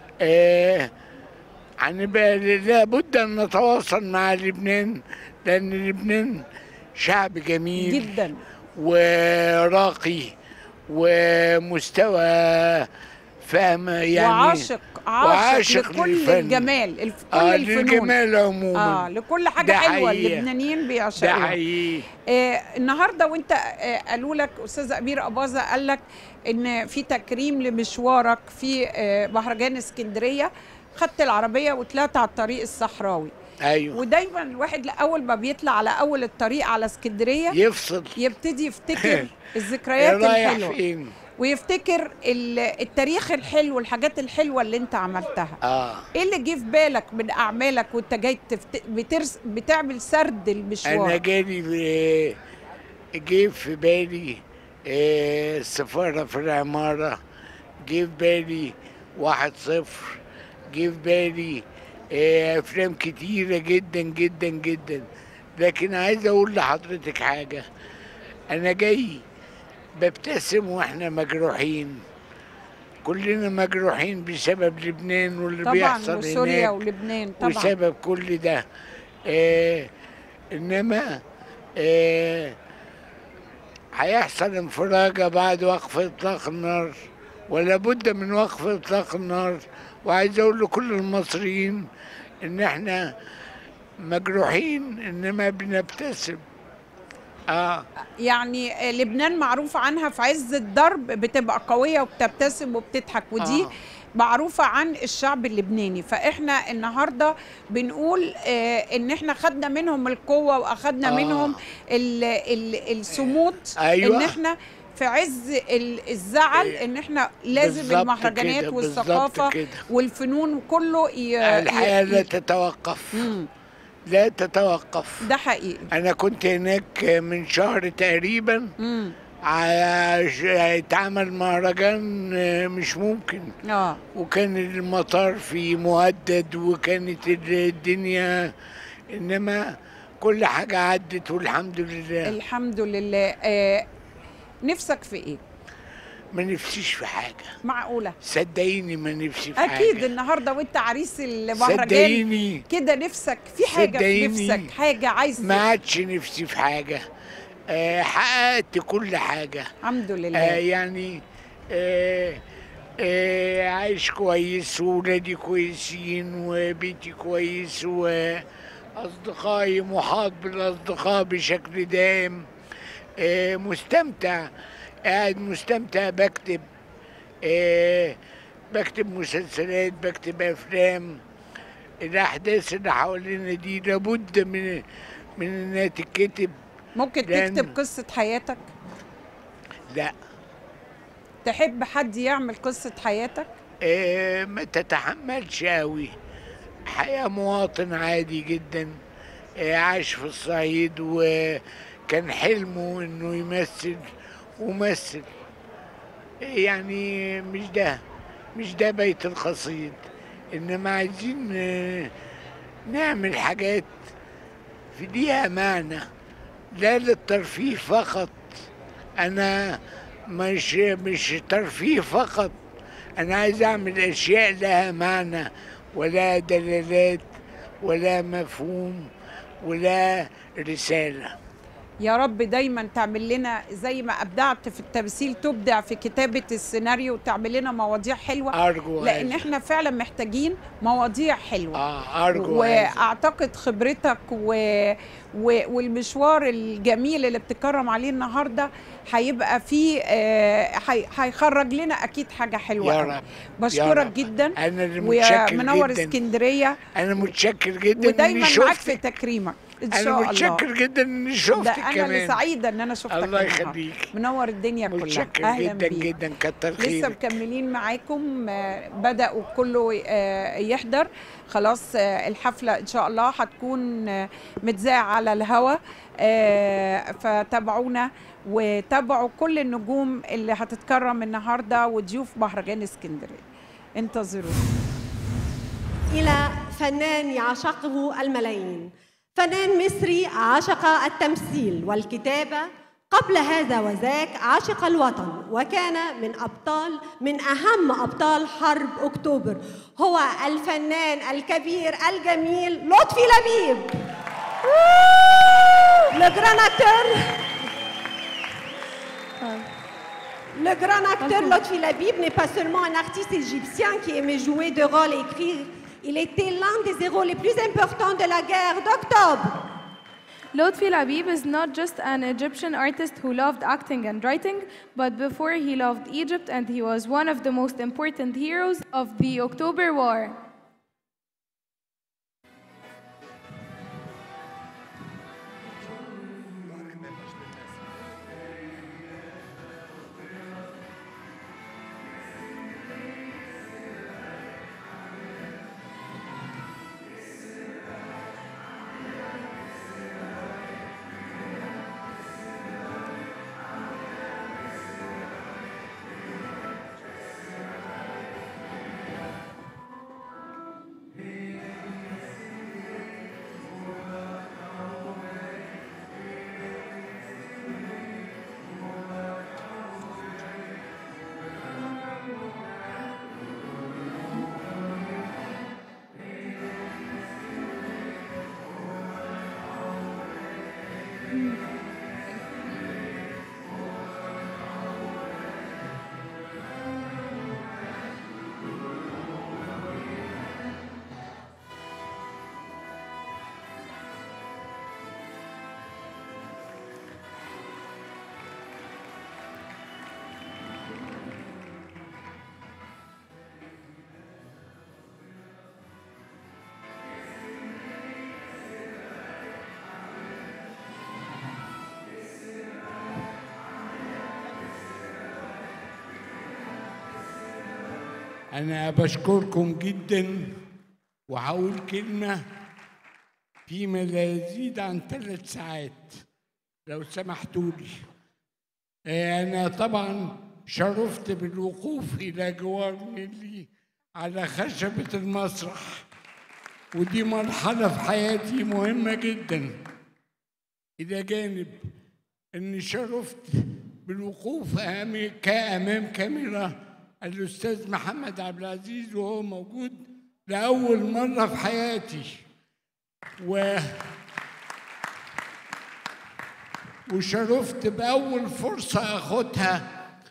S10: هنبقى لابد ان نتواصل مع لبنان، لان لبنان شعب جميل
S1: جدا
S10: وراقي ومستوى فهم، يعني
S1: وعاشق لكل الجمال، كل الفنون،
S10: للجمال عموما،
S1: لكل حاجه حلوه اللبنانيين بيعشقوها.
S10: ده حقيقي.
S1: النهارده وانت قالوا لك استاذ امير اباظه قال لك ان في تكريم لمشوارك في مهرجان اسكندريه، خدت العربيه وطلعت على الطريق الصحراوي.
S10: ايوه.
S1: ودايما الواحد اول ما بيطلع على اول الطريق على اسكندريه
S10: يفصل،
S1: يبتدي يفتكر الذكريات
S10: رايح
S1: الحلوه
S10: فين،
S1: ويفتكر التاريخ الحلو والحاجات الحلوه اللي انت عملتها. ايه اللي جه في بالك من اعمالك وانت جاي بتعمل سرد المشوار؟
S10: انا جه في بالي السفاره في العماره، جه في بالي 1-0، جه في بالي افلام كتيره جدا جدا جدا. لكن عايز اقول لحضرتك حاجه، انا جاي ببتسم واحنا مجروحين، كلنا مجروحين بسبب لبنان واللي
S1: طبعا
S10: بيحصل هناك،
S1: وسوريا ولبنان طبعا،
S10: وسبب كل ده. انما هيحصل انفراجه بعد وقف اطلاق النار، ولا بد من وقف اطلاق النار. وعايز اقول لكل المصريين ان احنا مجروحين انما بنبتسم.
S1: يعني لبنان معروف عنها في عز الضرب بتبقى قوية وبتبتسم وبتضحك، ودي معروفة عن الشعب اللبناني. فإحنا النهاردة بنقول إن إحنا خدنا منهم القوة وأخدنا منهم الصمود.
S10: أيوة.
S1: إن إحنا في عز الزعل إن إحنا لازم المهرجانات والثقافة والفنون كله
S10: الحياة لا تتوقف. لا تتوقف.
S1: ده حقيقي.
S10: أنا كنت هناك من شهر تقريبا، اتعمل مهرجان مش ممكن. وكان المطار فيه مهدد وكانت الدنيا، إنما كل حاجة عدت والحمد لله.
S1: الحمد لله. نفسك في إيه؟
S10: ما نفسيش في حاجة.
S1: معقولة؟
S10: صدقيني ما نفسي في حاجة.
S1: أكيد النهاردة وأنت عريس المهرجان
S10: صدقيني
S1: كده نفسك في حاجة، في نفسك حاجة عايز.
S10: ما عادش نفسي في حاجة. حققت كل حاجة
S1: الحمد لله.
S10: يعني عايش كويس وولادي كويسين وبيتي كويس وأصدقائي محاط بالأصدقاء بشكل دائم. مستمتع، قاعد مستمتع، بكتب بكتب مسلسلات، بكتب أفلام. الأحداث اللي حوالينا دي لابد من إنها تتكتب.
S1: ممكن تكتب قصة حياتك؟
S10: لا.
S1: تحب حد يعمل قصة حياتك؟
S10: ما تتحملش قوي. حياة مواطن عادي جدا، عاش في الصعيد وكان حلمه إنه يمثل ومثل. يعني مش ده بيت القصيد، إنما عايزين نعمل حاجات في ليها معنى، لا للترفيه فقط. أنا مش ترفيه فقط، أنا عايز أعمل أشياء لها معنى ولا دلالات ولا مفهوم ولا رسالة.
S1: يا رب دايما تعمل لنا زي ما أبدعت في التمثيل تبدع في كتابة السيناريو وتعمل لنا مواضيع حلوة.
S10: أرجو
S1: لأن احنا فعلا محتاجين مواضيع حلوة.
S10: أرجو.
S1: وأعتقد خبرتك والمشوار الجميل اللي بتكرم عليه النهاردة هيبقى فيه هيخرج لنا أكيد حاجة حلوة.
S10: يا رب.
S1: بشكرك جدا.
S10: أنا اللي متشكر
S1: ومنور
S10: جدا.
S1: اسكندرية.
S10: أنا متشكر جدا
S1: ودايما معاك في تكريمك إن شاء الله.
S10: أنا متشكر جدا إني شفتك كمان.
S1: أنا اللي سعيدة إن أنا شفتك.
S10: الله يخليك.
S1: منور الدنيا كلها.
S10: متشكر جدا جدا، كتر خيرك.
S1: لسه مكملين معاكم، بدأوا كله يحضر خلاص. الحفلة إن شاء الله هتكون متذاعة على الهوا، فتابعونا وتابعوا كل النجوم اللي هتتكرم النهارده وضيوف مهرجان اسكندرية. انتظروا.
S9: إلى فنان يعشقه الملايين، فنان مصري عشق التمثيل والكتابة، قبل هذا وذاك عشق الوطن، وكان من أهم أبطال حرب أكتوبر. هو الفنان الكبير الجميل لطفي لبيب. Le grand acteur Lotfi Labib n'est pas seulement un artiste égyptien qui aimait jouer de rôles et écrire. Il était l'un des héros les plus importants de la guerre d'Octobre.
S11: Lotfi Labib is not just an Egyptian artist who loved acting and writing, but before he loved Egypt, and he was one of the most important heroes of the October War.
S10: أنا بشكركم جدا، وهقول كلمة فيما لا يزيد عن 3 ساعات لو سمحتوا لي. أنا طبعا شرفت بالوقوف إلى جوار نيلي على خشبة المسرح، ودي مرحلة في حياتي مهمة جدا، إلى جانب أني شرفت بالوقوف أمام كاميرا الأستاذ محمد عبد العزيز وهو موجود لأول مرة في حياتي، وشرفت بأول فرصة أخدها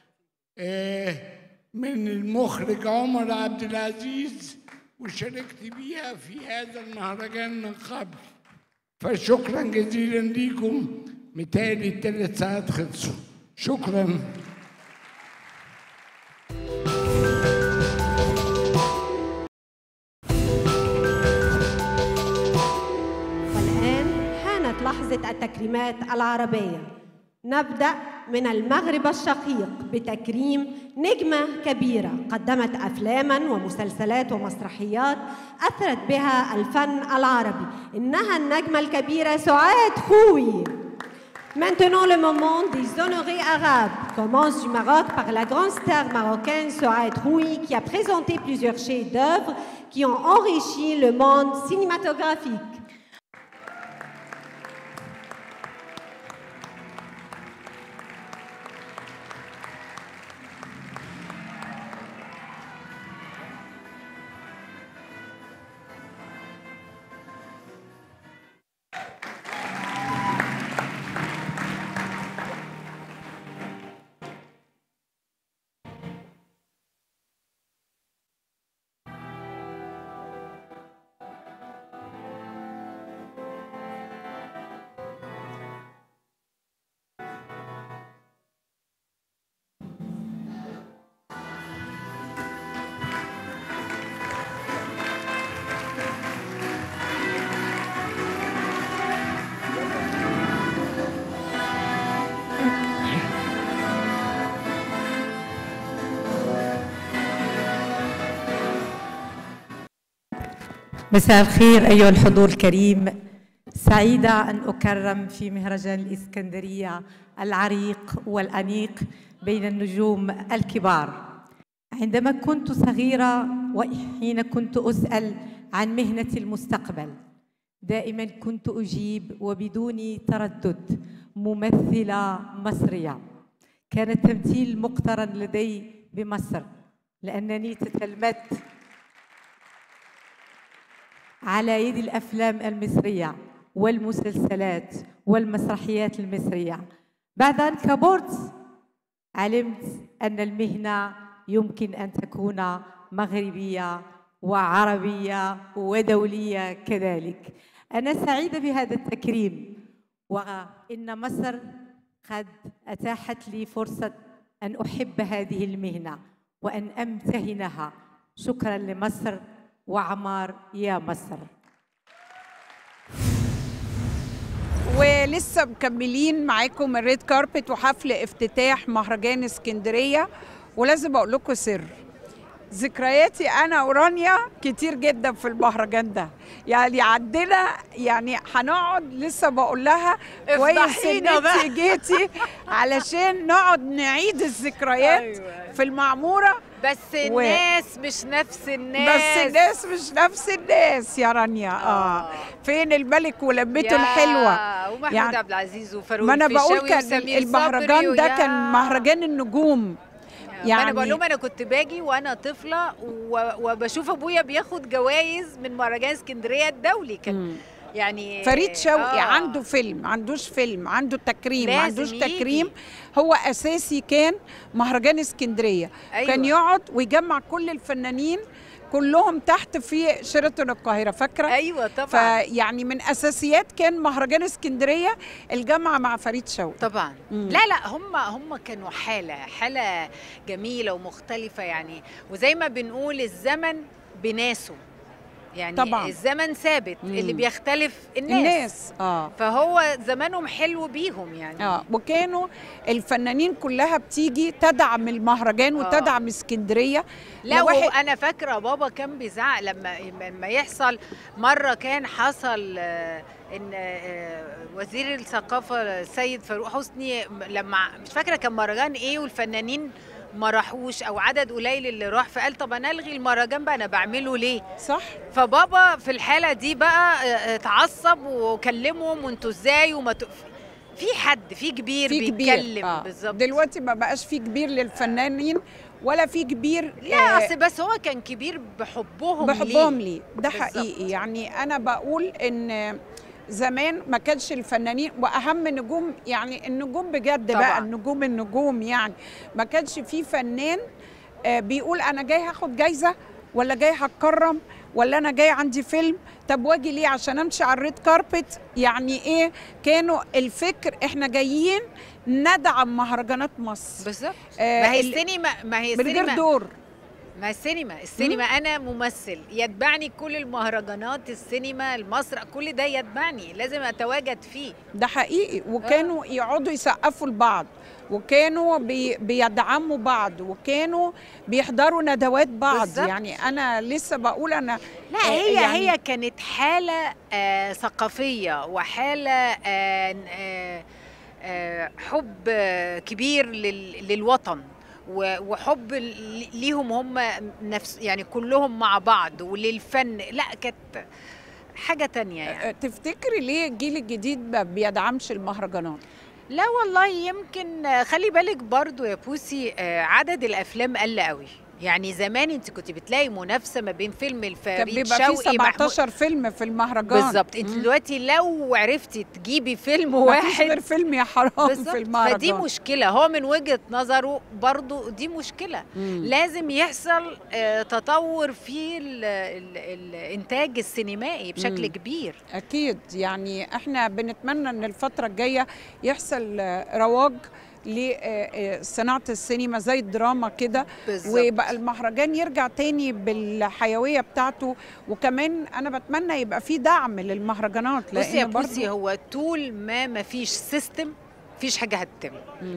S10: من المخرج عمر عبد العزيز، وشاركت بيها في هذا المهرجان من قبل. فشكرا جزيلا ليكم. متهيألي 3 ساعات خلصوا. شكرا.
S9: لحظة التكريمات العربية. نبدأ من المغرب الشقيق بتكريم نجمة كبيرة قدمت أفلاما ومسلسلات ومسرحيات أثرت بها الفن العربي، إنها النجمة الكبيرة سعاد خوي. Maintenant le moment des honorés arabes commence du Maroc par la grande star marocaine Souad Khoui qui a présenté plusieurs chefs-d'œuvre qui ont enrichi le monde cinématographique.
S12: مساء الخير أيها الحضور الكريم. سعيدة أن أكرم في مهرجان الإسكندرية العريق والأنيق بين النجوم الكبار. عندما كنت صغيرة وحين كنت أسأل عن مهنة المستقبل دائما كنت أجيب وبدون تردد ممثلة مصرية. كان التمثيل مقترن لدي بمصر لأنني تتلمذت على يد الأفلام المصرية والمسلسلات والمسرحيات المصرية. بعد أن كبرت علمت أن المهنة يمكن أن تكون مغربية وعربية ودولية كذلك. أنا سعيدة بهذا التكريم، وإن مصر قد أتاحت لي فرصة أن أحب هذه المهنة وأن أمتهنها. شكرا لمصر وعمار يا مصر.
S1: ولسه مكملين معاكم الريد كاربت وحفل افتتاح مهرجان اسكندرية. ولازم اقول لكم سر، ذكرياتي انا ورانيا كتير جدا في المهرجان ده. يعني عندنا يعني هنقعد، لسه بقول لها كويس ان انت جيتي علشان نقعد نعيد الذكريات. أيوة. في المعمورة.
S13: بس الناس مش نفس الناس.
S1: بس الناس مش نفس الناس يا رانيا. فين الملك ولمته الحلوه
S13: ومحمود يعني عبد العزيز وفاروق
S1: ما انا
S13: الفيشاوي
S1: بقول كان المهرجان ده كان مهرجان النجوم.
S13: يعني انا بقول لهم انا كنت باجي وانا طفله وبشوف ابويا بياخد جوائز من مهرجان اسكندريه الدولي. يعني
S1: فريد شوقي عنده فيلم، ما عندوش فيلم، عنده تكريم، ما عندوش تكريم، هو اساسي كان مهرجان اسكندريه.
S13: أيوة.
S1: كان يقعد ويجمع كل الفنانين كلهم تحت في شيراتون القاهره، فاكره؟
S13: ايوه طبعا.
S1: فيعني من اساسيات كان مهرجان اسكندريه الجامعه مع فريد شوقي
S13: طبعا. لا هم كانوا حاله جميله ومختلفه يعني، وزي ما بنقول الزمن بناسه يعني طبعا. الزمن ثابت، اللي بيختلف الناس. فهو زمانهم حلو بيهم يعني.
S1: وكانوا الفنانين كلها بتيجي تدعم المهرجان وتدعم اسكندريه.
S13: لا وانا فاكره بابا كان بيزعق لما يحصل. مره كان حصل ان وزير الثقافه السيد فاروق حسني، لما مش فاكره كان مهرجان ايه والفنانين ما راحوش او عدد قليل اللي راح، فقال طب انا الغي المهرجان بقى، انا بعمله ليه؟
S1: صح.
S13: فبابا في الحاله دي بقى اتعصب وكلمهم وانتوا ازاي في كبير بيتكلم. بالظبط.
S1: دلوقتي ما بقاش في كبير للفنانين ولا في كبير.
S13: لا بس هو كان كبير بحبهم
S1: ليه. ده حقيقي. يعني انا بقول ان زمان ما كانش الفنانين واهم نجوم، يعني النجوم بجد طبعا. بقى النجوم يعني ما كانش في فنان بيقول انا جاي هاخد جايزه ولا جاي هتكرم ولا انا جاي عندي فيلم، طب واجي ليه عشان امشي على الريد كاربت؟ يعني ايه؟ كانوا الفكر احنا جايين ندعم مهرجانات مصر.
S13: بالظبط. ما هي السينما
S1: من غير دور.
S13: ما السينما انا ممثل، يتبعني كل المهرجانات، السينما، المسرح، كل ده يتبعني، لازم اتواجد فيه.
S1: ده حقيقي. وكانوا يقعدوا يسقفوا لبعض، وكانوا بيدعموا بعض، وكانوا بيحضروا ندوات بعض. بالزبط. يعني انا لسه بقول انا
S13: لا هي كانت حاله ثقافيه وحاله حب كبير للوطن وحب ليهم هم نفس، يعني كلهم مع بعض، وللفن. لا كانت حاجة تانية يعني.
S1: تفتكري ليه الجيل الجديد ما بيدعمش المهرجانات؟
S13: لا والله يمكن خلي بالك برضو يا بوسي عدد الأفلام قل قوي. يعني زمان انت كنت بتلاقي منافسه ما بين فيلم الفريد شوقي،
S1: كان بيبقى فيه 17 فيلم في المهرجان.
S13: بالظبط. انت دلوقتي لو عرفتي تجيبي فيلم واحد،
S1: مفيش غير فيلم يا حرام في المهرجان.
S13: فدي مشكله. هو من وجهه نظره برضو دي مشكله. لازم يحصل تطور في الانتاج السينمائي بشكل كبير.
S1: اكيد. يعني احنا بنتمنى ان الفتره الجايه يحصل رواج لصناعة السينما زي الدراما كده، ويبقى المهرجان يرجع تاني بالحيوية بتاعته. وكمان أنا بتمنى يبقى في دعم للمهرجانات.
S13: بصي يا بوسي، هو طول ما فيش سيستم مفيش حاجة هتتم.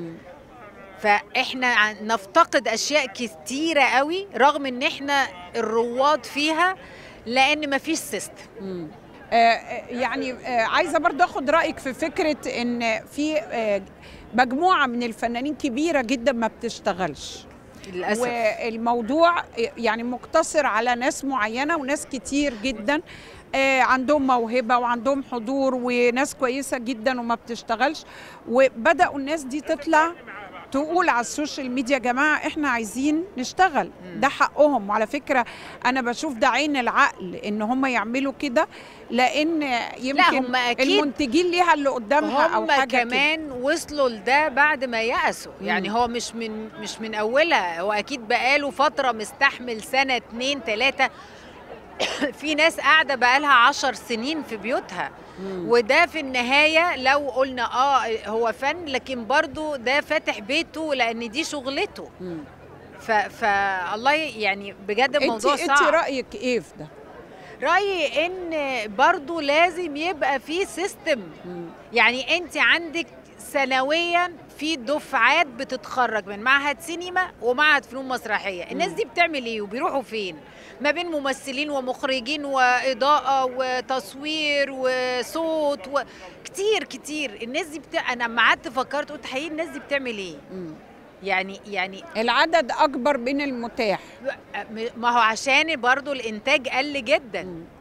S13: فإحنا نفتقد أشياء كتيرة قوي رغم إن إحنا الرواد فيها، لأن مفيش سيستم.
S1: يعني عايزة برضو أخد رأيك في فكرة إن في مجموعة من الفنانين كبيرة جدا ما بتشتغلش
S13: للأسف،
S1: والموضوع يعني مقتصر على ناس معينة، وناس كتير جدا عندهم موهبة وعندهم حضور وناس كويسة جدا وما بتشتغلش. وبدأوا الناس دي تطلع تقول على السوشيال ميديا يا جماعة احنا عايزين نشتغل، ده حقهم. وعلى فكرة أنا بشوف ده عين العقل إن هم يعملوا كده، لأن يمكن المنتجين ليها اللي قدامها أو حاجة
S13: كمان كده. وصلوا لده بعد ما يأسوا. يعني هو مش من أولها، هو أكيد بقاله فترة مستحمل، سنة 2 3. في ناس قاعدة بقالها 10 سنين في بيوتها. وده في النهاية لو قلنا هو فن، لكن برضو ده فاتح بيته لأن دي شغلته. فالله يعني بجد الموضوع صعب.
S1: انت رأيك ايه في ده؟
S13: رأيي ان برضو لازم يبقى في سيستم. يعني انت عندك سنويا في دفعات بتتخرج من معهد سينما ومعهد فنون مسرحية. الناس دي بتعمل ايه وبيروحوا فين؟ ما بين ممثلين ومخرجين وإضاءة وتصوير وصوت كتير. الناس دي أنا لما قعدت فكرت قلت حقيقي الناس دي بتعمل ايه؟ يعني
S1: العدد أكبر من المتاح.
S13: ما هو عشان برضو الإنتاج قل جدا.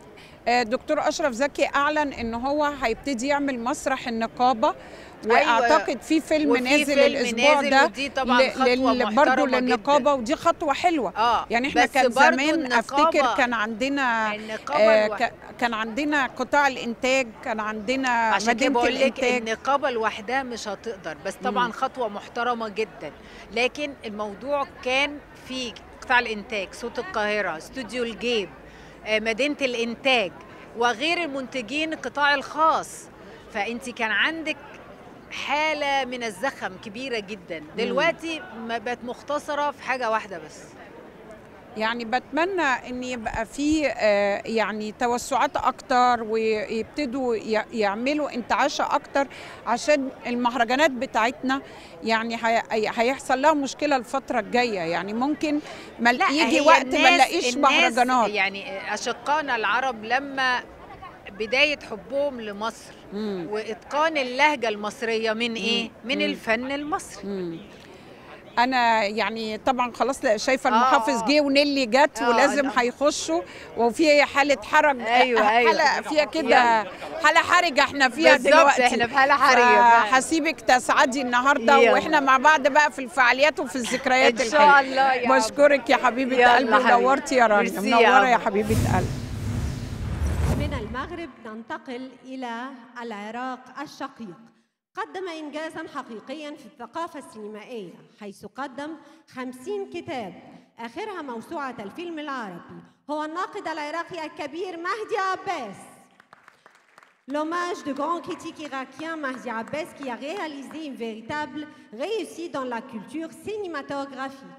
S1: دكتور أشرف زكي أعلن إن هو هيبتدي يعمل مسرح النقابة، واعتقد في فيلم نازل الاسبوع ده
S13: ودي طبعا خطوه
S1: برضه للنقابه، ودي خطوه حلوه. يعني احنا كان زمان افتكر كان عندنا كان عندنا قطاع الانتاج، كان عندنا مدينه الانتاج.
S13: النقابه لوحدها مش هتقدر، بس طبعا خطوه محترمه جدا. لكن الموضوع كان في قطاع الانتاج، صوت القاهره، استوديو الجيب، مدينه الانتاج، وغير المنتجين القطاع الخاص. فانت كان عندك حالة من الزخم كبيرة جدا. دلوقتي بقت مختصرة في حاجة واحدة بس.
S1: يعني بتمنى ان يبقى في يعني توسعات اكتر، ويبتدوا يعملوا انتعاشة اكتر، عشان المهرجانات بتاعتنا يعني هيحصل لها مشكلة الفترة الجاية. يعني ممكن يجي وقت ما نلاقيش مهرجانات.
S13: يعني اشقائنا العرب لما بداية حبهم لمصر وإتقان اللهجة المصرية من إيه؟ من الفن المصري.
S1: أنا يعني طبعا خلاص شايفة المحافظ جه ونيلي جت ولازم هيخشوا، وفي حالة حرج.
S13: أيوة
S1: حالة فيها كده، حالة حرجة احنا فيها دلوقتي.
S13: احنا في حالة حرجة.
S1: هسيبك تسعدي النهارده واحنا مع بعض بقى في الفعاليات وفي الذكريات
S13: إن شاء الله.
S1: بشكرك يا حبيبة قلبي، ونورتي يا رانيا، منورة يا حبيبة قلبي.
S9: من المغرب ننتقل إلى العراق الشقيق. قدم إنجازاً حقيقياً في الثقافة السينمائية، حيث قدم 50 كتاب، آخرها موسوعة الفيلم العربي. هو الناقد العراقي الكبير مهدي عباس. L'hommage de grand critique irakien Mahdi Abbas, qui a réalisé une véritable réussite dans la culture cinématographique.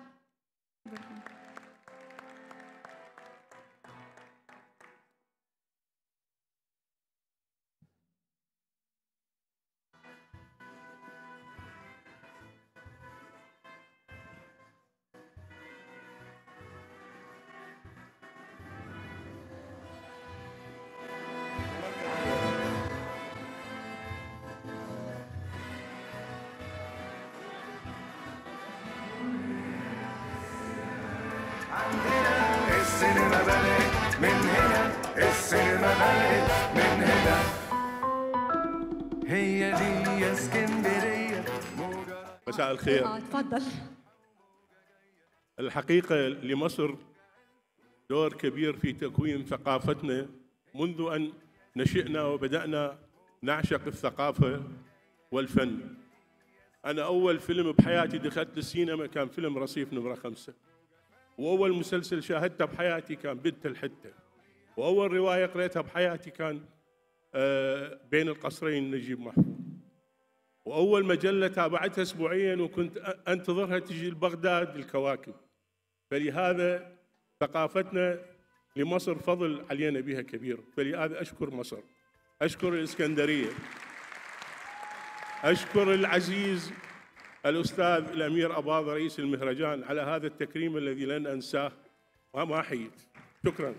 S3: السينما بدأت من هنا، السينما بدأت من هنا، هي دي اسكندرية.
S14: مساء الخير.
S9: تفضل.
S14: الحقيقة لمصر دور كبير في تكوين ثقافتنا منذ أن نشئنا وبدأنا نعشق الثقافة والفن. أنا أول فيلم بحياتي دخلت السينما كان فيلم رصيف نمرة 5، وأول مسلسل شاهدته بحياتي كان بنت الحتة، وأول رواية قريتها بحياتي كان بين القصرين نجيب محفوظ، وأول مجلة تابعتها أسبوعياً وكنت أنتظرها تجي لبغداد الكواكب. فلهذا ثقافتنا لمصر فضل علينا بها كبير، فلهذا أشكر مصر، أشكر الإسكندرية، أشكر العزيز الأستاذ الأمير أباظة رئيس المهرجان على هذا التكريم الذي لن أنساه وما حييت. شكراً.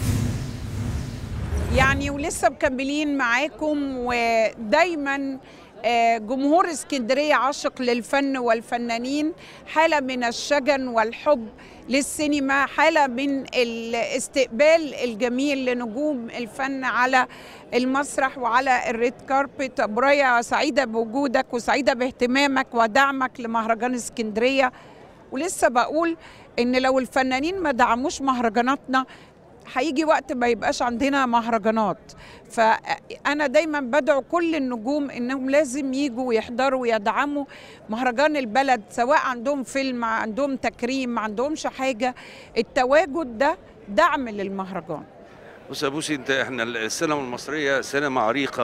S1: يعني ولسه مكملين معاكم، ودايماً جمهور اسكندرية عاشق للفن والفنانين، حالة من الشجن والحب للسينما، حالة من الاستقبال الجميل لنجوم الفن على المسرح وعلى الريد كاربت. برايا سعيدة بوجودك وسعيدة باهتمامك ودعمك لمهرجان اسكندرية. ولسه بقول إن لو الفنانين ما دعموش مهرجاناتنا هيجي وقت ما يبقاش عندنا مهرجانات. فأنا دايما بدعو كل النجوم إنهم لازم يجوا ويحضروا ويدعموا مهرجان البلد، سواء عندهم فيلم، عندهم تكريم، ما عندهمش حاجة، التواجد ده دعم للمهرجان.
S15: بص يا بوسي، احنا السينما المصرية سينما عريقة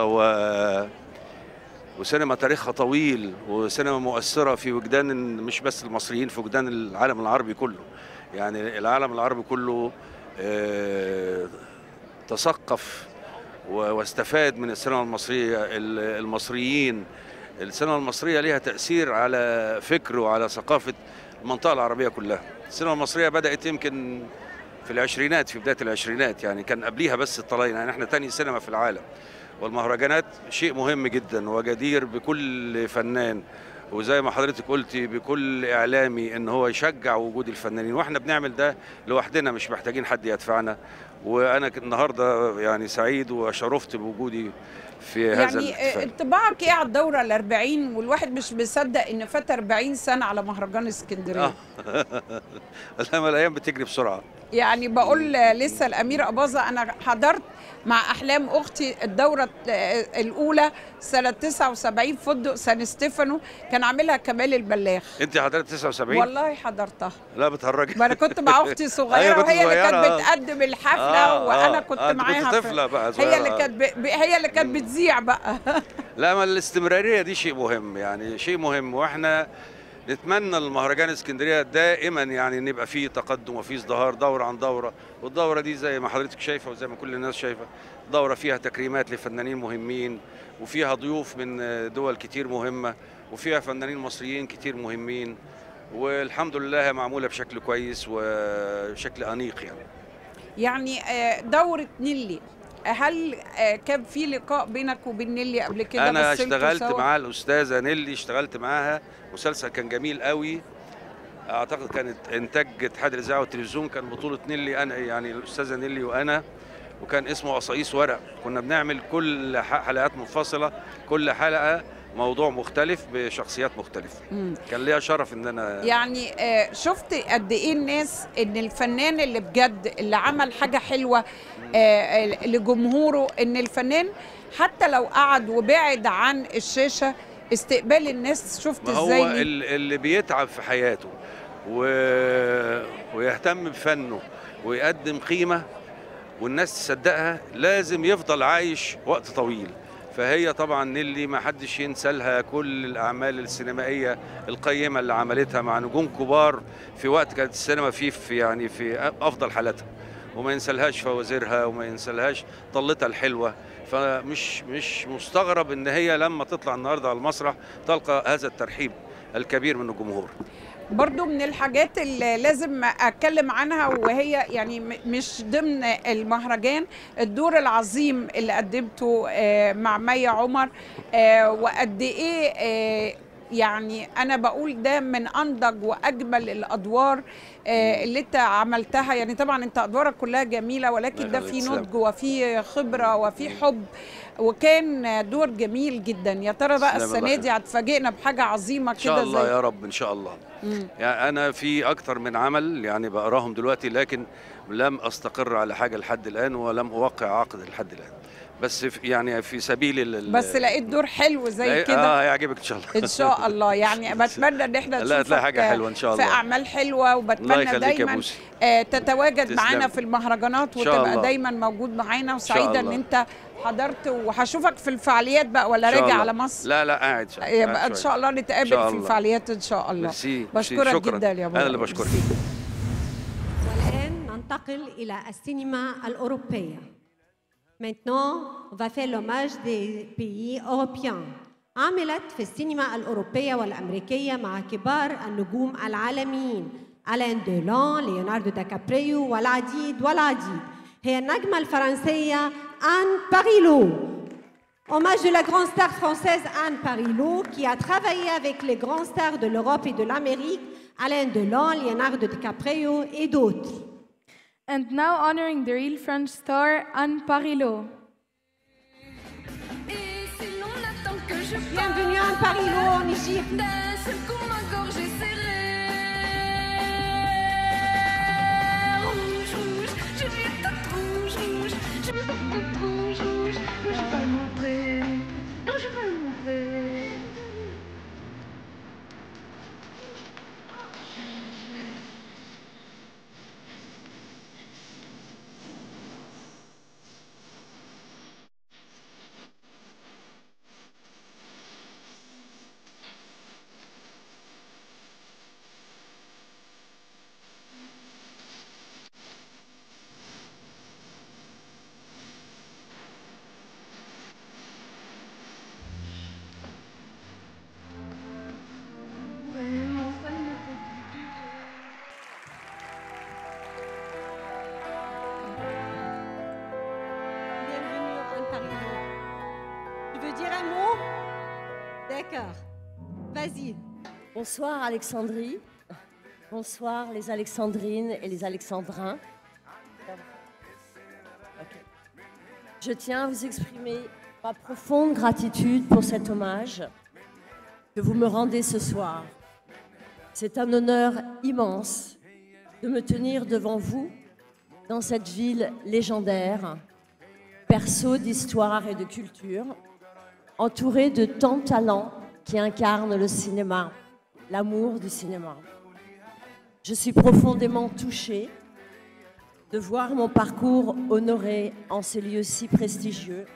S15: وسينما تاريخها طويل، وسينما مؤثرة في وجدان مش بس المصريين، في وجدان العالم العربي كله. يعني العالم العربي كله تثقف واستفاد من السينما المصرية. المصريين السينما المصرية لها تأثير على فكر وعلى ثقافة المنطقة العربية كلها. السينما المصرية بدأت يمكن في العشرينات، في بداية العشرينات، يعني كان قبليها بس الطلاينة، يعني احنا تاني سينما في العالم. والمهرجانات شيء مهم جدا وجدير بكل فنان، وزي ما حضرتك قلتي بكل إعلامي إن هو يشجع وجود الفنانين، وإحنا بنعمل ده لوحدنا، مش محتاجين حد يدفعنا. وانا النهارده يعني سعيد وشرفت بوجودي في هذا
S1: يعني
S15: الاحتفال.
S1: انطباعك ايه على الدوره ال40 والواحد مش مصدق ان فات 40 سنه على مهرجان اسكندريه؟
S15: لما الايام بتجري بسرعه.
S1: يعني بقول لسه الأميرة أباظة أنا حضرت مع أحلام أختي الدورة الأولى سنة 79 فندق سان ستيفانو، كان عاملها كمال البلاغ.
S15: انت حضرت 79؟
S1: والله حضرتها.
S15: لا بتهرجي.
S1: ما أنا كنت مع أختي صغيرة وهي اللي كانت بتقدم الحفلة وأنا كنت معاها.
S15: كنت طفلة بقى
S1: هي اللي كانت بتذيع بقى.
S15: لا، ما الاستمرارية دي شيء مهم، يعني شيء مهم، واحنا نتمنى المهرجان اسكندريه دائما يعني ان يبقى فيه تقدم وفيه ازدهار دوره عن دوره، والدوره دي زي ما حضرتك شايفه وزي ما كل الناس شايفه دوره فيها تكريمات لفنانين مهمين، وفيها ضيوف من دول كتير مهمه، وفيها فنانين مصريين كتير مهمين، والحمد لله معموله بشكل كويس وشكل انيق
S1: يعني دورة نيلي، هل كان في لقاء بينك وبين نيلي قبل كده؟
S15: انا اشتغلت مع الاستاذه نيلي، اشتغلت معاها مسلسل كان جميل قوي، اعتقد كانت انتاج اتحاد الاذاعه والتلفزيون، كان بطوله نيلي انا يعني الاستاذه نيلي وانا، وكان اسمه قصايص ورق. كنا بنعمل كل حلقات منفصله، كل حلقه موضوع مختلف بشخصيات مختلفه. كان ليا شرف ان انا
S1: يعني شفت قد ايه الناس ان الفنان اللي بجد اللي عمل حاجه حلوه لجمهوره، ان الفنان حتى لو قعد وبعد عن الشاشه استقبال الناس. شفت ازاي
S15: هو اللي بيتعب في حياته ويهتم بفنه ويقدم قيمه والناس تصدقها لازم يفضل عايش وقت طويل. فهي طبعا نيلي ما حدش ينسى لها كل الاعمال السينمائيه القيمه اللي عملتها مع نجوم كبار في وقت كانت السينما فيه في افضل حالاتها، وما ينسلهاش فوازيرها وما ينسلهاش طلتها الحلوه. فمش مستغرب ان هي لما تطلع النهارده على المسرح تلقى هذا الترحيب الكبير من الجمهور.
S1: برضو من الحاجات اللي لازم أتكلم عنها وهي يعني مش ضمن المهرجان، الدور العظيم اللي قدمته مع مي عمر، وقد إيه يعني أنا بقول ده من أنضج وأجمل الأدوار اللي أنت عملتها. يعني طبعا أنت أدوارك كلها جميلة، ولكن ده في نضج وفي خبرة وفي حب، وكان دور جميل جدا. يا ترى بقى السنة دي هتفاجئنا بحاجة عظيمة كده؟
S15: إن شاء الله يا رب، إن شاء الله. يعني أنا في أكتر من عمل يعني بقراهم دلوقتي، لكن لم أستقر على حاجة لحد الآن ولم أوقع عقد لحد الآن، بس يعني في سبيل
S1: بس لقيت دور حلو زي كده.
S15: هيعجبك ان شاء الله.
S1: ان شاء الله. يعني بتمنى ان احنا
S15: نشوفك حاجه حلوه ان شاء الله
S1: في اعمال حلوه، وبتمنى دايما تتواجد معانا في المهرجانات وتبقى دايما موجود معانا، وسعيده ان انت حضرت، وهشوفك في الفعاليات بقى ولا راجع على مصر؟
S15: لا قاعد
S1: يبقى ان شاء الله نتقابل في الفعاليات ان شاء الله. بشكرك جدا يا بابا.
S15: انا اللي بشكرك.
S9: والان ننتقل الى السينما الاوروبيه. Maintenant, on va faire l'hommage des pays européens. عملت في السينما الأوروبية والأمريكية مع كبار النجوم العالميين ألين دولان، ليوناردو دا كابريو والعديد. هي النجمة الفرنسية آن باريلو. Hommage de la grande star française Anne Parillo, qui a travaillé avec les grandes stars de l'Europe et de l'Amérique, Alain Delon, Leonardo DiCaprio et d'autres.
S11: And now honoring the real French star, Anne Parillo.
S9: Bienvenue Anne Parillo en Égypte.
S4: D'un seul coup ma gorge est serrée. Rouge, je vais toute rouge. Je vais toute rouge. Non, je vais pas le montrer.
S9: D'accord. Vas-y.
S16: Bonsoir Alexandrie. Bonsoir les Alexandrines et les Alexandrins. Je tiens à vous exprimer ma profonde gratitude pour cet hommage que vous me rendez ce soir. C'est un honneur immense de me tenir devant vous dans cette ville légendaire, berceau d'histoire et de culture, entourée de tant de talents qui incarnent le cinéma, l'amour du cinéma. Je suis profondément touchée de voir mon parcours honoré en ces lieux si prestigieux.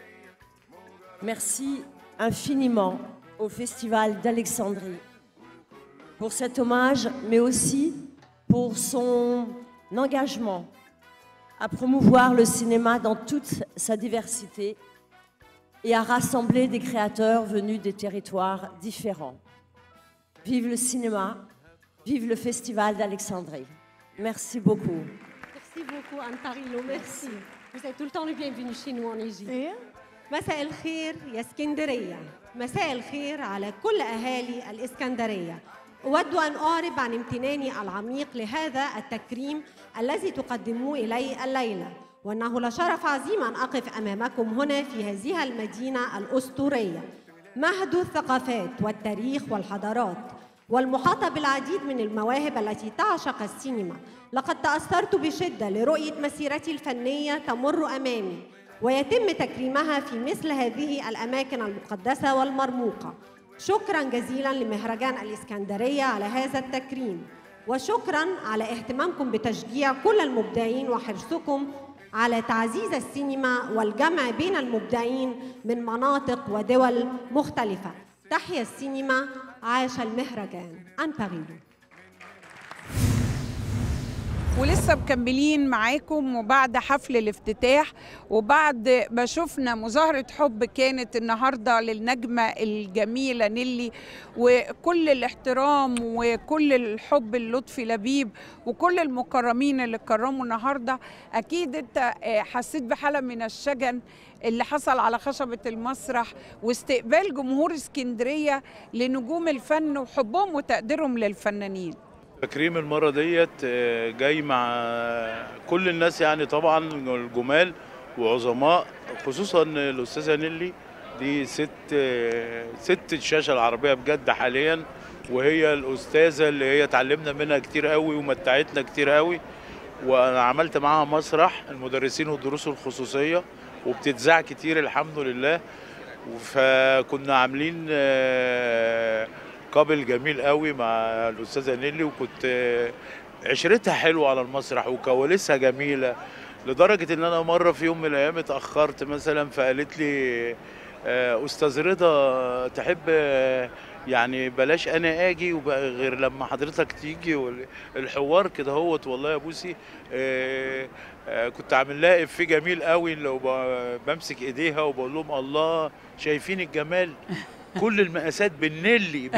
S16: Merci infiniment au Festival d'Alexandrie pour cet hommage, mais aussi pour son engagement à promouvoir le cinéma dans toute sa diversité et à rassembler des créateurs venus des territoires différents. Vive le cinéma, vive le Festival d'Alexandrie. Merci beaucoup.
S9: Merci beaucoup Antarilo, merci. Vous êtes tout le temps le bienvenu chez nous en Égypte. مساء الخير يا اسكندرية. مساء الخير على كل أهالي الإسكندرية. أود أن أعرب عن امتناني العميق لهذا التكريم الذي تقدموه إلي الليلة، وأنه لشرف عظيم أن أقف أمامكم هنا في هذه المدينة الأسطورية، مهد الثقافات والتاريخ والحضارات، والمحاطة بالعديد من المواهب التي تعشق السينما. لقد تأثرت بشدة لرؤية مسيرتي الفنية تمر أمامي ويتم تكريمها في مثل هذه الأماكن المقدسة والمرموقة. شكراً جزيلاً لمهرجان الإسكندرية على هذا التكريم، وشكراً على اهتمامكم بتشجيع كل المبدعين وحرصكم على تعزيز السينما والجمع بين المبدعين من مناطق ودول مختلفة. تحيا السينما، عاش المهرجان. أنباريلو.
S1: ولسه مكملين معاكم وبعد حفل الافتتاح وبعد ما شفنا مظاهرة حب كانت النهاردة للنجمة الجميلة نيلي، وكل الاحترام وكل الحب للطفي لبيب وكل المكرمين اللي كرموا النهاردة. أكيد أنت حسيت بحالة من الشجن اللي حصل على خشبة المسرح واستقبال جمهور اسكندرية لنجوم الفن وحبهم وتقديرهم للفنانين.
S17: تكريم المرة ديت جاي مع كل الناس، يعني طبعا الجمال وعظماء، خصوصا الأستاذة نيلي دي ست الشاشة العربية بجد حاليا، وهي الأستاذة اللي هي اتعلمنا منها كتير قوي ومتعتنا كتير قوي. وأنا عملت معاها مسرح المدرسين والدروس الخصوصية وبتتذاع كتير الحمد لله، فكنا عاملين قابل جميل قوي مع الاستاذه نيلي، وكنت عشرتها حلوه على المسرح وكواليسها جميله، لدرجه ان انا مره في يوم من الايام اتاخرت مثلا فقالت لي استاذ رضا تحب يعني بلاش انا اجي غير لما حضرتك تيجي، الحوار كده هوت. والله يا بوسي كنت عامل لها افيه جميل قوي لو بمسك ايديها وبقول لهم الله شايفين الجمال كل المقاسات بالنيلي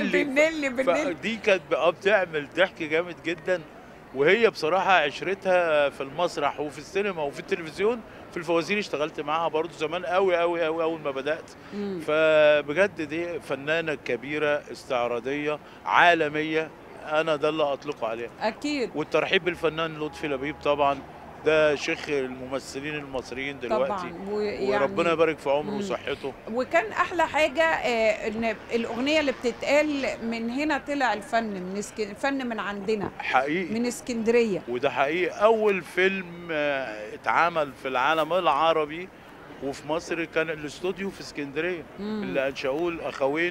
S17: دي كانت بتعمل ضحك جامد جدا. وهي بصراحه عشرتها في المسرح وفي السينما وفي التلفزيون. في الفوازير اشتغلت معاها برضو زمان قوي قوي قوي اول ما بدات. فبجد دي فنانه كبيره استعراضيه عالميه، انا ده اللي اطلقه عليها
S1: اكيد.
S17: والترحيب بالفنان لطفي لبيب طبعا، ده شيخ الممثلين المصريين دلوقتي طبعا، وربنا يبارك في عمره وصحته.
S1: وكان احلى حاجه ان الاغنيه اللي بتتقال من هنا طلع الفن الفن من عندنا
S17: حقيقي
S1: من اسكندريه،
S17: وده حقيقي اول فيلم اتعمل في العالم العربي وفي مصر كان الاستوديو في اسكندريه اللي انشأوه الاخوين،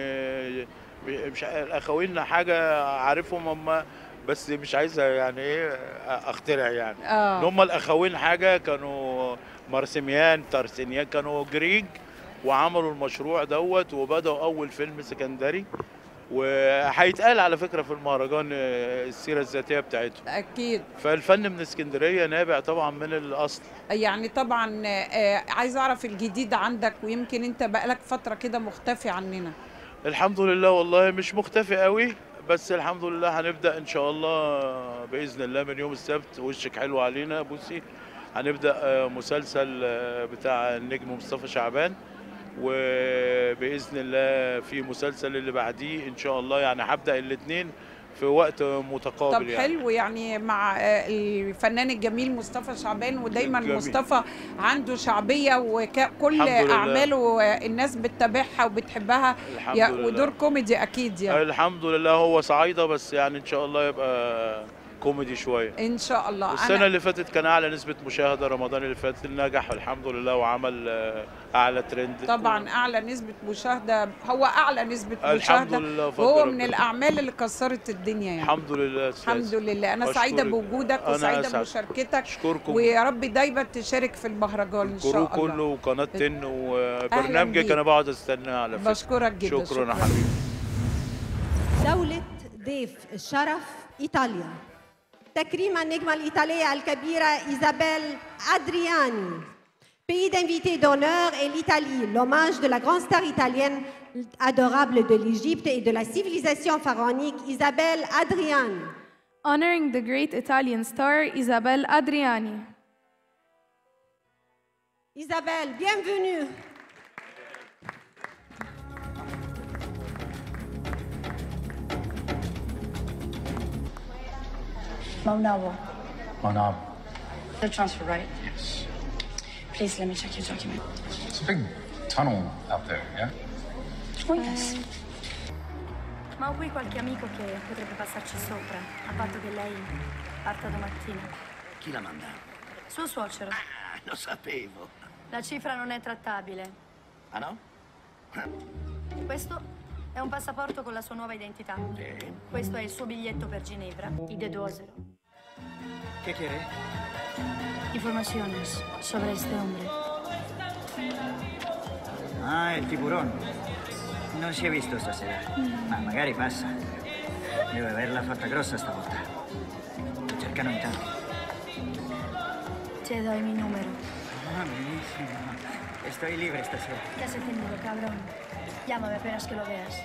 S17: مش الاخوين حاجه عارفهم هم بس مش عايزه يعني ايه اخترع يعني ان هم الاخوين حاجه كانوا مارسيميان تارسينيان كانوا جريج وعملوا المشروع دوت وبداوا اول فيلم سكندري، وهيتقال على فكره في المهرجان السيره الذاتيه بتاعتهم
S1: اكيد.
S17: فالفن من اسكندريه نابع طبعا من الاصل.
S1: يعني طبعا عايز اعرف الجديد عندك، ويمكن انت بقالك فتره كده مختفي عننا.
S17: الحمد لله والله مش مختفي قوي، بس الحمد لله هنبدا ان شاء الله باذن الله من يوم السبت. وشك حلو علينا بوسي، هنبدا مسلسل بتاع النجم مصطفى شعبان، وباذن الله في مسلسل اللي بعديه ان شاء الله، يعني هبدا الاثنين في وقت متقابل.
S1: طب حلو يعني مع الفنان الجميل مصطفى شعبان، ودايما
S17: جميل.
S1: مصطفى عنده شعبيه وكل اعماله الناس بتتابعها وبتحبها، ودور كوميدي اكيد يعني.
S17: الحمد لله هو صعيده، بس يعني ان شاء الله يبقى كوميدي شويه
S1: ان شاء الله.
S17: السنه اللي فاتت كان اعلى نسبه مشاهده، رمضان اللي فات نجح الحمد لله وعمل اعلى ترند.
S1: طبعا اعلى نسبه مشاهده، هو اعلى نسبه
S17: الحمد
S1: مشاهده،
S17: لله،
S1: وهو من الاعمال اللي كسرت الدنيا يعني.
S17: الحمد لله
S1: الحمد لله. انا سعيده بوجودك وسعيده بمشاركتك،
S17: اشكركم،
S1: ويا رب دايما تشارك في المهرجان ان شاء الله.
S17: الكرو كله وقناه 10 وبرنامجك انا بقعد استناه على فكره.
S1: بشكرك جدا.
S17: شكرا يا حبيبي.
S9: دولة ضيف الشرف إيطاليا، تكريم النجمة الإيطالية الكبيرة إيزابيل أدرياني. Pays d'invité d'honneur est l'Italie, l'hommage de la grande star italienne adorable de l'Égypte et de la civilisation pharaonique, Isabelle Adriani.
S11: Honoring the great Italian star Isabelle Adriani.
S9: Isabelle, bienvenue.
S18: Monavo.
S19: Monavo.
S18: The transfer, right? Yes. Please let me check your document.
S19: It's a big tunnel out there, yeah?
S18: Oh, yes.
S20: Ma ho qui qualche amico che potrebbe passarci sopra, a patto che lei parta domattina.
S21: Chi la manda?
S20: Suo suocero.
S21: Lo sapevo.
S20: La cifra non è trattabile.
S21: Ah no?
S20: Questo è un passaporto con la sua nuova identità. Questo è il suo biglietto per Ginevra, y de Duosero.
S21: ¿Qué quiere?
S20: Informaciones sobre este hombre.
S21: Ah, il tiburón. Non si è visto stasera. Ma magari passa. Deve averla fatta grossa stavolta. Lo cercano in tanti.
S20: Te doy mi número.
S21: Ah, benissimo. Estoy libre stasera.
S20: ¿Qué hace tímido, cabrón? Llámame apenas que lo veas.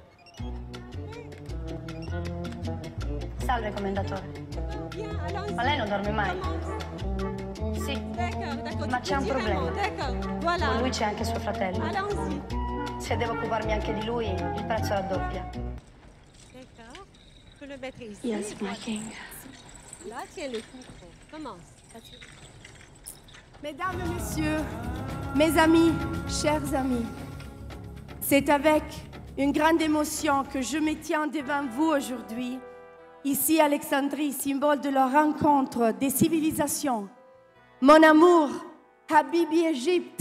S20: Salve, commendatore. Ma lei non dorme mai? Sì, ma c'è un problema. Con lui c'è anche suo fratello. Se devo occuparmi anche di lui, il prezzo raddoppia.
S18: Yes, my king.
S9: Là, tiens le micro. Commence.
S22: Mesdames et messieurs, mes amis, chers amis, c'est avec une grande émotion que je me tiens devant vous aujourd'hui, ici à Alexandrie, symbole de la rencontre des civilisations. Mon amour, Habibi Égypte.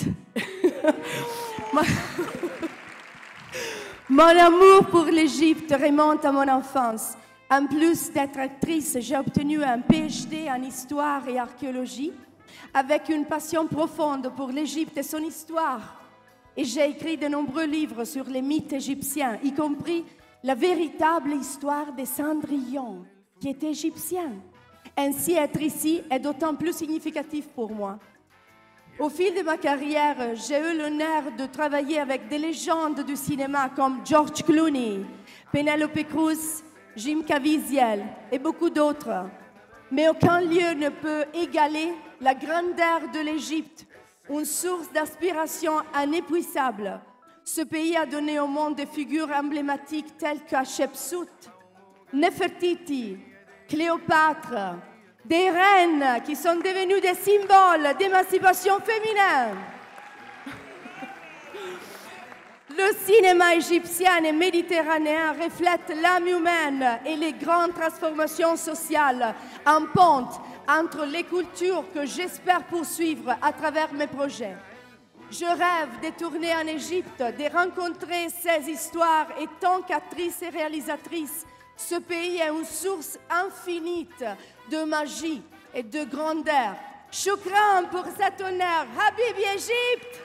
S22: Mon amour pour l'Égypte remonte à mon enfance. En plus d'être actrice, j'ai obtenu un PhD en histoire et archéologie, avec une passion profonde pour l'Égypte et son histoire. Et j'ai écrit de nombreux livres sur les mythes égyptiens, y compris la véritable histoire de Cendrillon, qui est égyptien. Ainsi, être ici est d'autant plus significatif pour moi. Au fil de ma carrière, j'ai eu l'honneur de travailler avec des légendes du cinéma comme George Clooney, Penelope Cruz, Jim Caviezel et beaucoup d'autres. Mais aucun lieu ne peut égaler la grandeur de l'Égypte, une source d'inspiration inépuisable. Ce pays a donné au monde des figures emblématiques telles que Hatshepsut, Nefertiti, Cléopâtre, des reines qui sont devenues des symboles d'émancipation féminine. Le cinéma égyptien et méditerranéen reflète l'âme humaine et les grandes transformations sociales en pente entre les cultures que j'espère poursuivre à travers mes projets. Je rêve de tourner en Égypte, de rencontrer ces histoires et tant qu'actrice et réalisatrice, ce pays est une source infinie de magie et de grandeur. Choukran pour cet honneur. Habibi Égypte!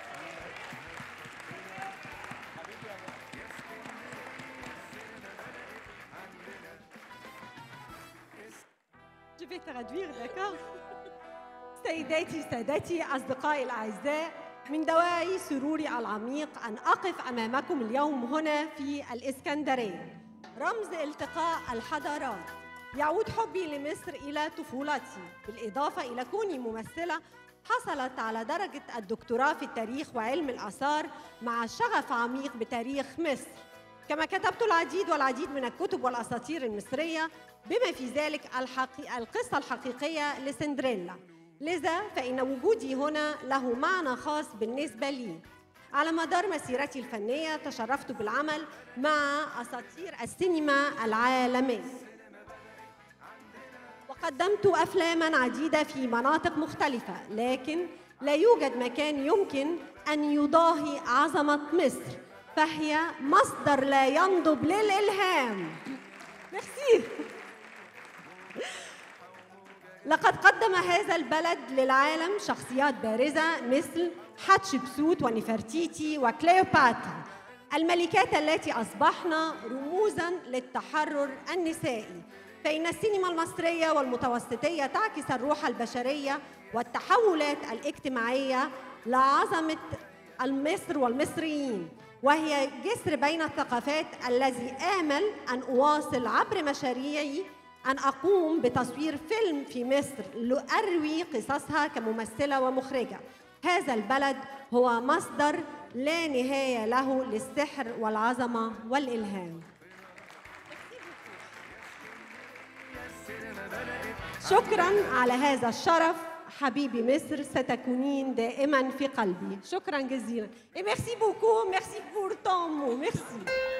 S9: Je vais traduire, d'accord? سيداتي سادتي أصدقائي الأعزاء، من دواعي سروري العميق أن أقف أمامكم اليوم هنا في الإسكندرية، رمز التقاء الحضارات. يعود حبي لمصر إلى طفولتي، بالإضافة إلى كوني ممثلة حصلت على درجة الدكتوراه في التاريخ وعلم الآثار مع شغف عميق بتاريخ مصر. كما كتبت العديد والعديد من الكتب والأساطير المصرية بما في ذلك القصة الحقيقية لسندريلا. لذا فإن وجودي هنا له معنى خاص بالنسبة لي. على مدار مسيرتي الفنية تشرفت بالعمل مع أساطير السينما العالمية، وقدمت أفلاماً عديدة في مناطق مختلفة، لكن لا يوجد مكان يمكن أن يضاهي عظمة مصر، فهي مصدر لا ينضب للإلهام. ميرسي. لقد قدم هذا البلد للعالم شخصيات بارزة مثل حتشبسوت ونفرتيتي وكليوباترا، الملكات التي أصبحن رموزاً للتحرر النسائي. فإن السينما المصرية والمتوسطية تعكس الروح البشرية والتحولات الاجتماعية لعظمة مصر والمصريين، وهي جسر بين الثقافات الذي آمل أن أواصل عبر مشاريعي أن أقوم بتصوير فيلم في مصر لأروي قصصها كممثلة ومخرجة. هذا البلد هو مصدر لا نهاية له للسحر والعظمة والإلهام. شكراً على هذا الشرف حبيبي مصر، ستكونين دائماً في قلبي. شكراً جزيلاً. Et merci beaucoup, merci pour ton mot. Merci.